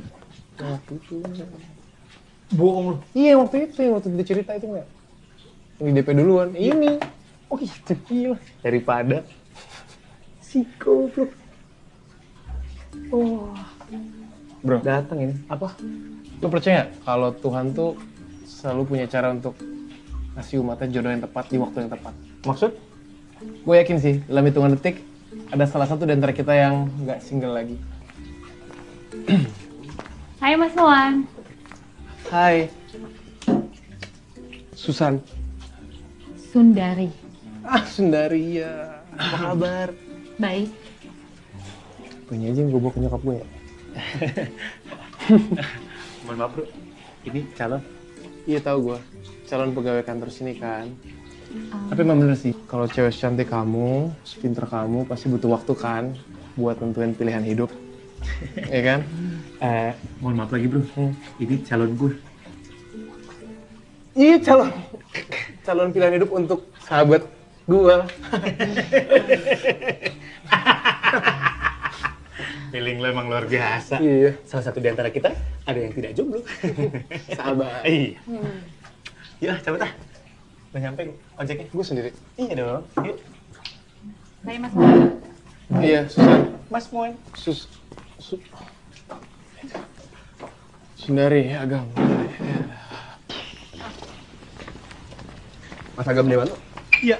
Bohong lu. Iya waktu dia cerita itu nggak? Yang di DP duluan. Ini. Oh gitu gila. Daripada si goblok. Oh. Bro, datang ini. Apa? Lu percaya nggak kalau Tuhan tuh selalu punya cara untuk ngasih umatnya jodoh yang tepat di waktu yang tepat? Maksud? Gue yakin sih dalam hitungan detik ada salah satu di antara kita yang nggak single lagi. Hai Mas Moan. Hai. Susan. Sundari. Sundari ya. Apa kabar? Baik. Punya aja yang gue bawa ke nyokap gue ya. Mohon maaf bro, ini calon. Iya tahu gue, calon pegawai kantor sini kan. Tapi emang bener sih, kalau cewek cantik kamu, sepinter kamu, pasti butuh waktu kan buat nentuin pilihan hidup. Iya kan? Mohon maaf lagi bro, ini calon gue. Iya calon pilihan hidup untuk sahabat gue. Feeling lo emang luar biasa. Iya. Salah satu di antara kita ada yang tidak jomblo. Sahabat. Iya. Yuk cabut ah. Udah nyampe ojeknya. Gue sendiri. Iya dong. Yuk. Hai Mas Moan. Iya, Susan. Mas Moan. Sundari Agam. Mas Agam Dewanto? Iya.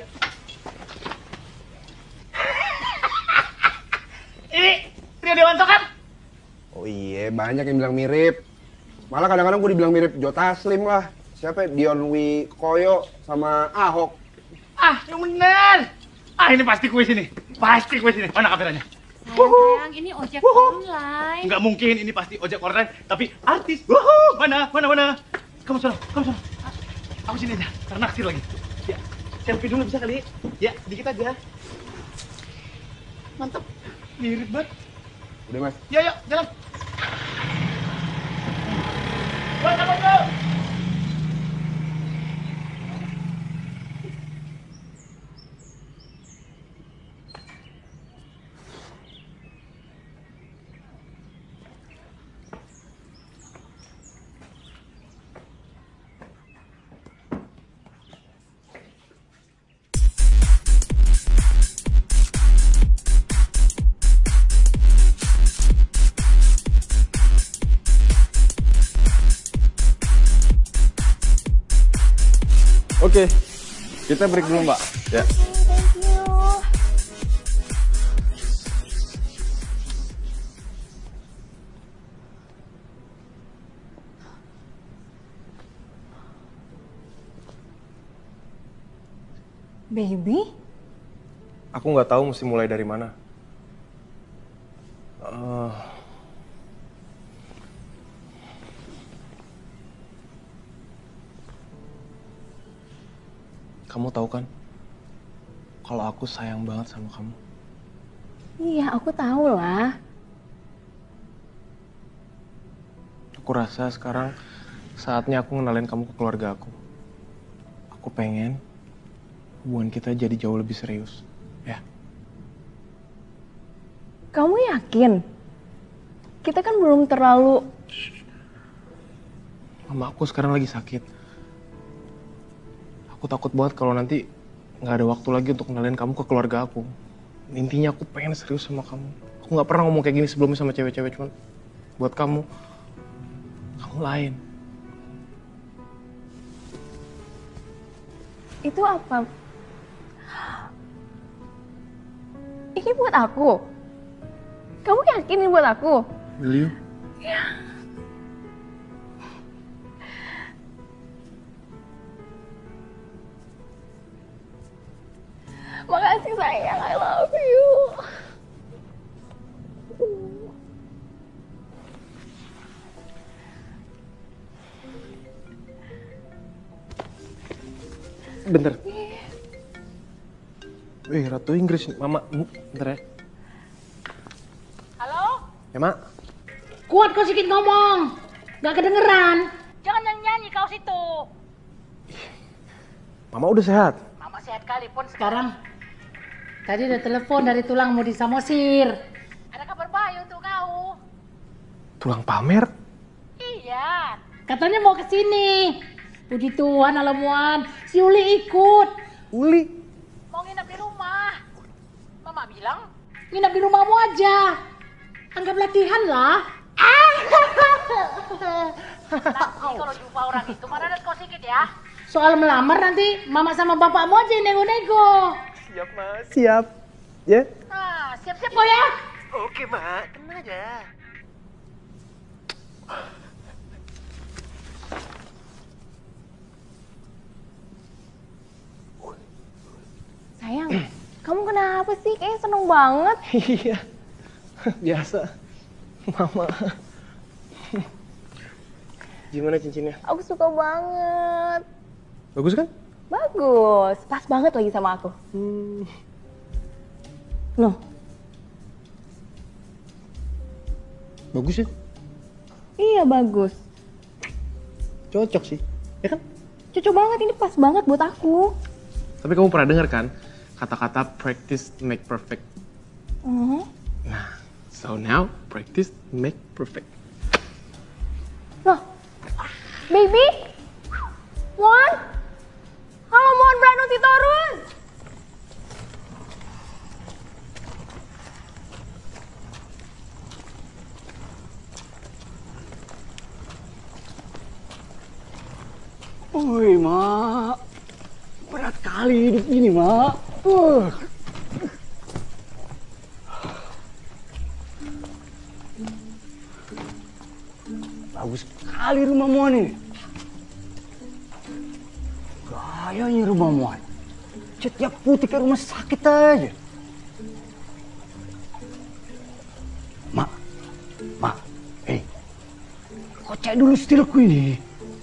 Ini Rio Dewanto kan? Oh iya, banyak yang bilang mirip. Malah kadang-kadang gue dibilang mirip Joe Taslim lah. Siapa? Dion Wikoyo sama Ahok. Ah, yang bener. Ah, ini pasti kuis ini. Pasti kuis ini. Mana kameranya? Sayang, ini ojek online. Nggak mungkin, ini pasti ojek online. Tapi artis. Wuhu, mana? Kamu sana. Aku sini aja, karena naksir lagi. Ya, selfie dulu bisa kali? Ya, sedikit aja. Mantap. Mirip banget. Udah mas. Ya, jalan. Bro. Oke, kita break dulu Mbak. Ya. Baby? Aku nggak tahu mesti mulai dari mana. Kamu tahu kan, kalau aku sayang banget sama kamu. Iya, aku tahu lah. Aku rasa sekarang saatnya aku ngenalin kamu ke keluarga aku. Aku pengen hubungan kita jadi jauh lebih serius, ya. Kamu yakin? Kita kan belum terlalu... Mama aku sekarang lagi sakit. Aku takut banget kalau nanti nggak ada waktu lagi untuk kenalin kamu ke keluarga aku. Intinya aku pengen serius sama kamu. Aku nggak pernah ngomong kayak gini sebelumnya sama cewek-cewek, cuman buat kamu lain. Itu apa? Ini buat aku? Kamu yakin ini buat aku? Will you? Ya. Makasih sayang, I love you. Bentar. Wih, Ratu Inggris, Mama. Bentar ya. Halo? Ya, Mak. Kuat kau sedikit ngomong. Gak kedengeran. Jangan nyanyi-nyanyi kau situ. Mama udah sehat. Mama sehat kali pun sekarang. Tadi ada telepon dari tulang mau di Samosir. Ada kabar baik untuk kau. Tulang pamer? Iya. Katanya mau ke sini. Puji Tuhan, alamuan. Si Uli ikut. Uli? Mau nginep di rumah. Mama bilang, nginep di rumahmu aja. Anggap latihan lah. Nanti kalau jumpa orang itu, mana ada kau sedikit ya. Soal melamar nanti, mama sama bapakmu aja yang nego-nego. Siap, Mas. Siap. Ya? Nah, siap-siap kok ya. Oke, Mak. Tenang aja. Sayang, kamu kenapa sih? Kayaknya seneng banget. Iya. Biasa. Mama. Gimana cincinnya? Aku suka banget. Bagus kan? Bagus. Pas banget lagi sama aku. Loh. Bagus ya? Iya, bagus. Cocok sih. Ya kan? Cocok banget, ini pas banget buat aku. Tapi kamu pernah dengar kan kata-kata practice make perfect? Nah, so now practice make perfect. Loh, baby, Mon, halo Mon, Brandon Sitorus. Woi, Mak. Berat kali hidup ini, Mak. Bagus sekali rumah Muan ini. Gayanya rumah Muan. Catnya putih kayak rumah sakit aja. Mak, kau cek dulu stilku ini.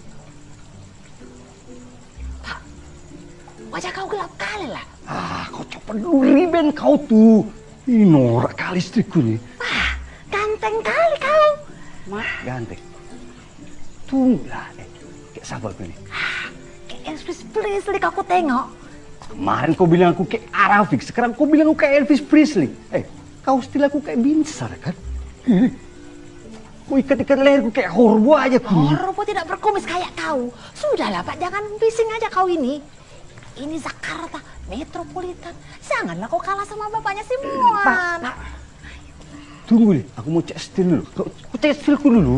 Wajah kau gelap kali lah. Kau coba dulu riben kau tuh. Ini norak kali istriku nih. Ganteng kali kau. Mak, ganteng. Tunggulah, kayak siapa aku nih? Kayak Elvis Presley aku tengok. Kemarin kau bilang aku kayak Arafik, sekarang kau bilang aku kayak Elvis Presley. Kau still aku kayak Binsar kan? Kau ikat-ikat leherku kayak Horbo aja ku. Horbo tidak berkumis kayak kau. Sudahlah Pak, jangan bising aja kau ini. Ini Jakarta, metropolitan. Janganlah kau kalah sama bapaknya si Muan. Pak. Tunggu deh, aku mau cek stil dulu. Kau cek stilku dulu.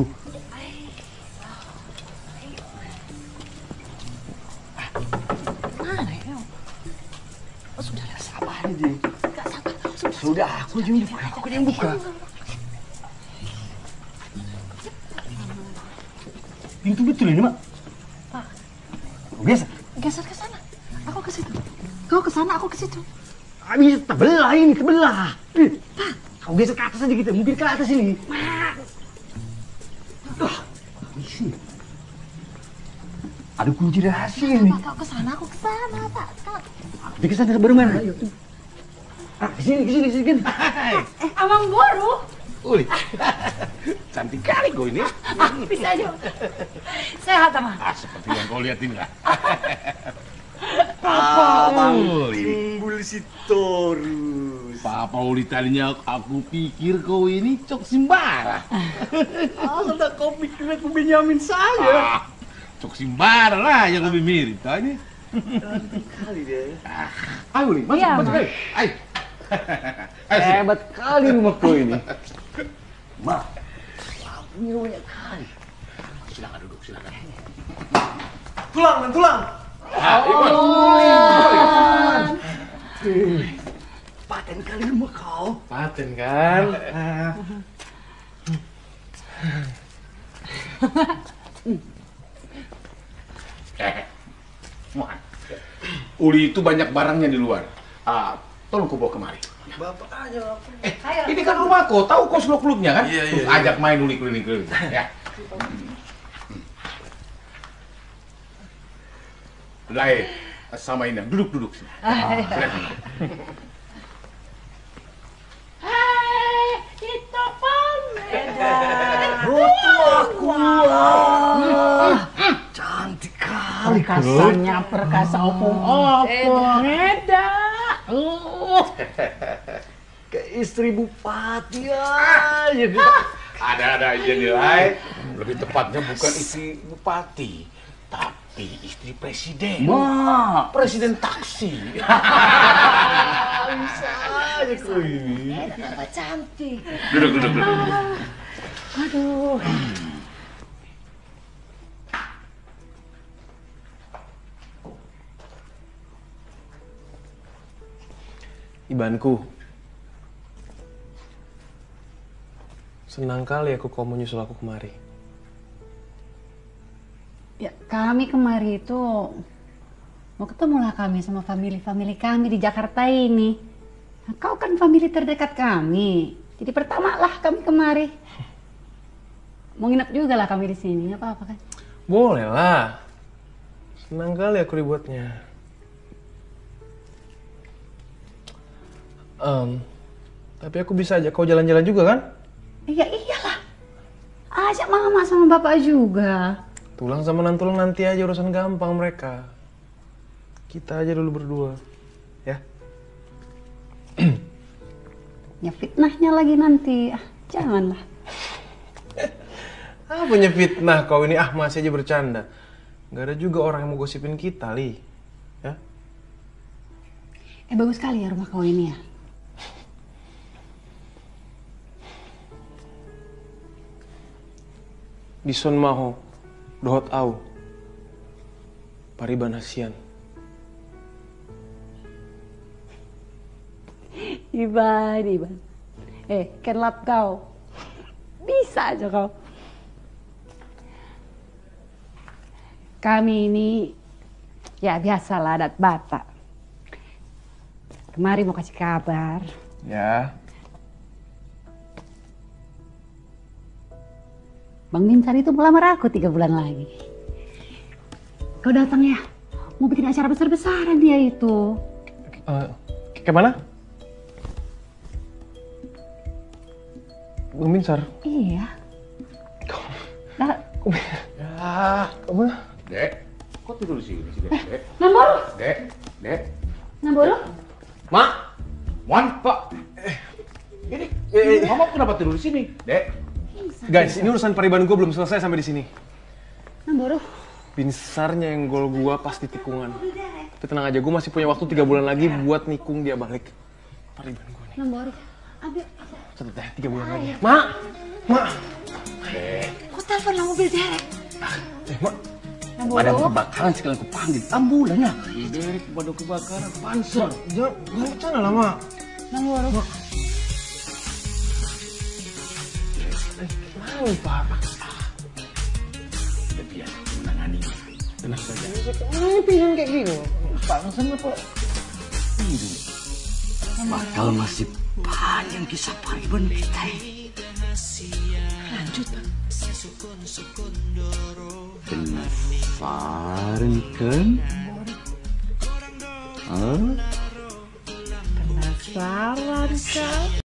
Kok dia yang buka? Kok dia yang buka? Pintu betul ini, Mak? Pak. Geser. Geser ke sana. Aku ke situ. Kau ke sana, aku ke situ. Bisa terbelah ini, terbelah. Pak. Kau geser ke atas aja kita, mungkin ke atas ini. Di sini. Ada kunci rahasia ini. Pak, kau ke sana, aku ke sana, Pak. Di kesana baru mana? Ke sini. Amang Boru. Uli, cantik kali kau ini. Bisa aja. Sehat, Amang. Seperti yang kau lihat ini lah. Papa Uli. timbul si Torus. Papa Uli tadinya aku pikir kau ini Cok Simbara. Sudah kau pikir aku Benyamin saya. Cok Simbara lah yang lebih mirip tadi. Cantik kali dia. Ayo Uli, masuk. Ayo. Hebat kali rumah kau ini. Ma, lampunya banyak kali. Silakan duduk, silakan. Tulang. Paten kali rumah kau. Paten kan? Muan. Uli itu banyak barangnya di luar. Tolong kau bawa kemari. Bapak aja. Ini kan rumahku, tahu kau seluk-beluknya kan? Iya. Ajak main Uli keliling-keliling. Ya. Lai, sama Inang, duduk sini. Hai, kita pameran. Butuh aku. Cantik kali. Perkasanya perkasa opung-opung. Eda. Ke istri bupati aja. Ada aja nih, Lai. Lebih tepatnya bukan istri bupati, tapi istri presiden. Ma, presiden taksi. bisa aja kau ini. Apa cantik. Duduk. Aduh. Ibanku. Senang kali aku kau mau nyusul aku kemari. Ya, kami kemari itu mau ketemulah kami sama family kami di Jakarta ini. Nah, kau kan family terdekat kami. Jadi pertama lah kami kemari. Mau nginep juga lah kami di sini, nggak apa-apa kan? Boleh lah. Senang kali aku dibuatnya. Tapi aku bisa ajak kau jalan-jalan juga kan? Ya iyalah. Ajak mama sama bapak juga. Tulang sama nantulang nanti aja, urusan gampang mereka. Kita aja dulu berdua. Ya? Ya fitnahnya lagi nanti. Janganlah. Punya fitnah kau ini, masih aja bercanda. Gak ada juga orang yang mau gosipin kita, Li. Ya? Bagus sekali ya rumah kau ini ya. Di Son Maho, Dohot Au, Pariban Hasian. Iban. Kenlap kau. Bisa aja kau. Kami ini, ya biasalah adat Batak. Kemari mau kasih kabar. Ya. Bang Binsar itu melamar aku 3 bulan lagi. Kau datang ya? Mau bikin acara besar-besaran dia itu. Kayak mana? Bang Binsar? Iya. Ya, kamu? Dek, kok tidur di sini sih, Dek? Namboro? Dek. Namboro? Mak, Wan, Pak. Ini, Mama kenapa tidur di sini, Dek? Guys, ini urusan Pariban gue belum selesai sampai di sini. Namboro? Binsarnya yang gol gue pasti tikungan. Tapi tenang aja, gue masih punya waktu 3 bulan lagi buat nikung dia balik. Pariban gue nih. Namboro? Ambil. Catat ya, 3 bulan lagi. Mak! Dek. Kau telepon lah mobil Derek. Mak. Ada kebakaran sekalian aku panggil ambulan ya. Derek pada kebakaran panser. Jangan bercanda lah, Mak. Namboro? Pak. Udah biar menangani. Tenang saja. Ini pingin kayak gini. Pak, sama Pak. Bakal masih panjang kisah Pariban kita. Lanjut. Penasaran kan? Penasaran kan?